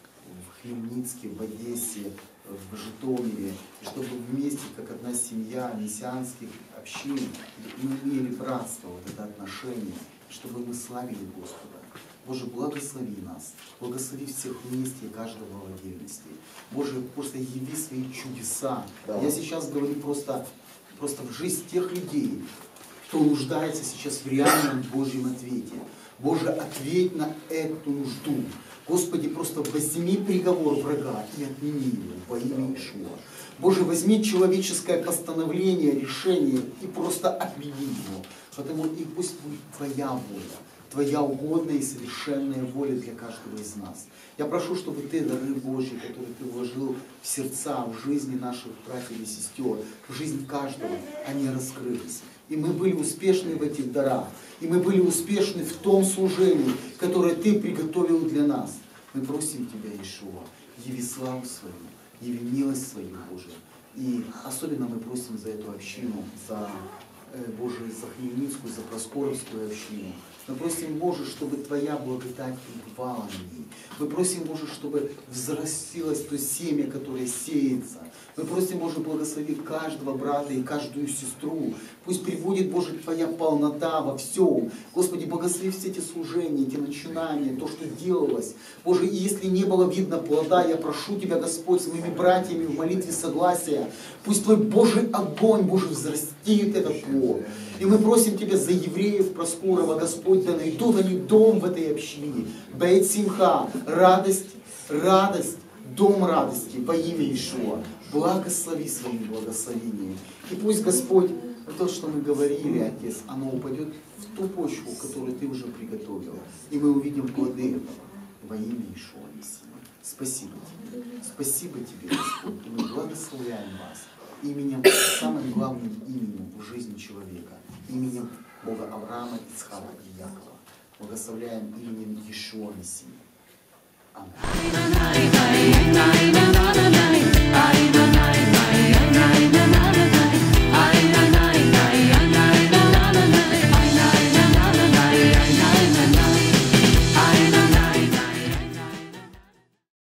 в Хмельницке, в Одессе, в Житомире, и чтобы вместе, как одна семья мессианских общин, мы имели братство, вот это отношение, чтобы мы славили Господа. Боже, благослови нас, благослови всех вместе, каждого в отдельности. Боже, просто яви свои чудеса. Да. Я сейчас говорю просто в жизнь тех людей, кто нуждается сейчас в реальном Божьем ответе. Боже, ответь на эту нужду. Господи, просто возьми приговор врага и отмени его во имя Иешуа. Боже, возьми человеческое постановление, решение и просто отмени его. Потому и пусть будет Твоя воля. Твоя угодная и совершенная воля для каждого из нас. Я прошу, чтобы Ты, дары Божьи, которые Ты вложил в сердца, в жизни наших братьев и сестер, в жизнь каждого, они раскрылись. И мы были успешны в этих дарах. И мы были успешны в том служении, которое Ты приготовил для нас. Мы просим Тебя, Иешуа, яви славу свою, яви милость свою, Боже. И особенно мы просим за эту общину, за Боже, за Хмельницкую, за Проскоровскую общину. Мы просим, Боже, чтобы Твоя благодать пребывала на ней. Мы просим, Боже, чтобы взрастилось то семя, которое сеется. Мы просим, Боже, благослови каждого брата и каждую сестру. Пусть пребудет, Боже, Твоя полнота во всем. Господи, благослови все эти служения, эти начинания, то, что делалось. Боже, и если не было видно плода, я прошу Тебя, Господь, с моими братьями в молитве согласия. Пусть Твой Божий огонь, Боже, взрастит этот плод. И мы просим Тебя за евреев Проскурова, Господь, да найдут они дом в этой общине. Бейт Симха, радость, радость, дом радости во имя Иешуа. Благослови своим благословением. И пусть, Господь, то, что мы говорили, Отец, оно упадет в ту почву, которую Ты уже приготовил. И мы увидим плоды этого во имя Иешуа Мессии. Спасибо Тебе. Спасибо Тебе, Господь. И мы благословляем вас именем, самым главным именем в жизни человека. Именем Бога Авраама, Ицхака и Якова. Благословляем именем Иешуа Мессии. Аминь.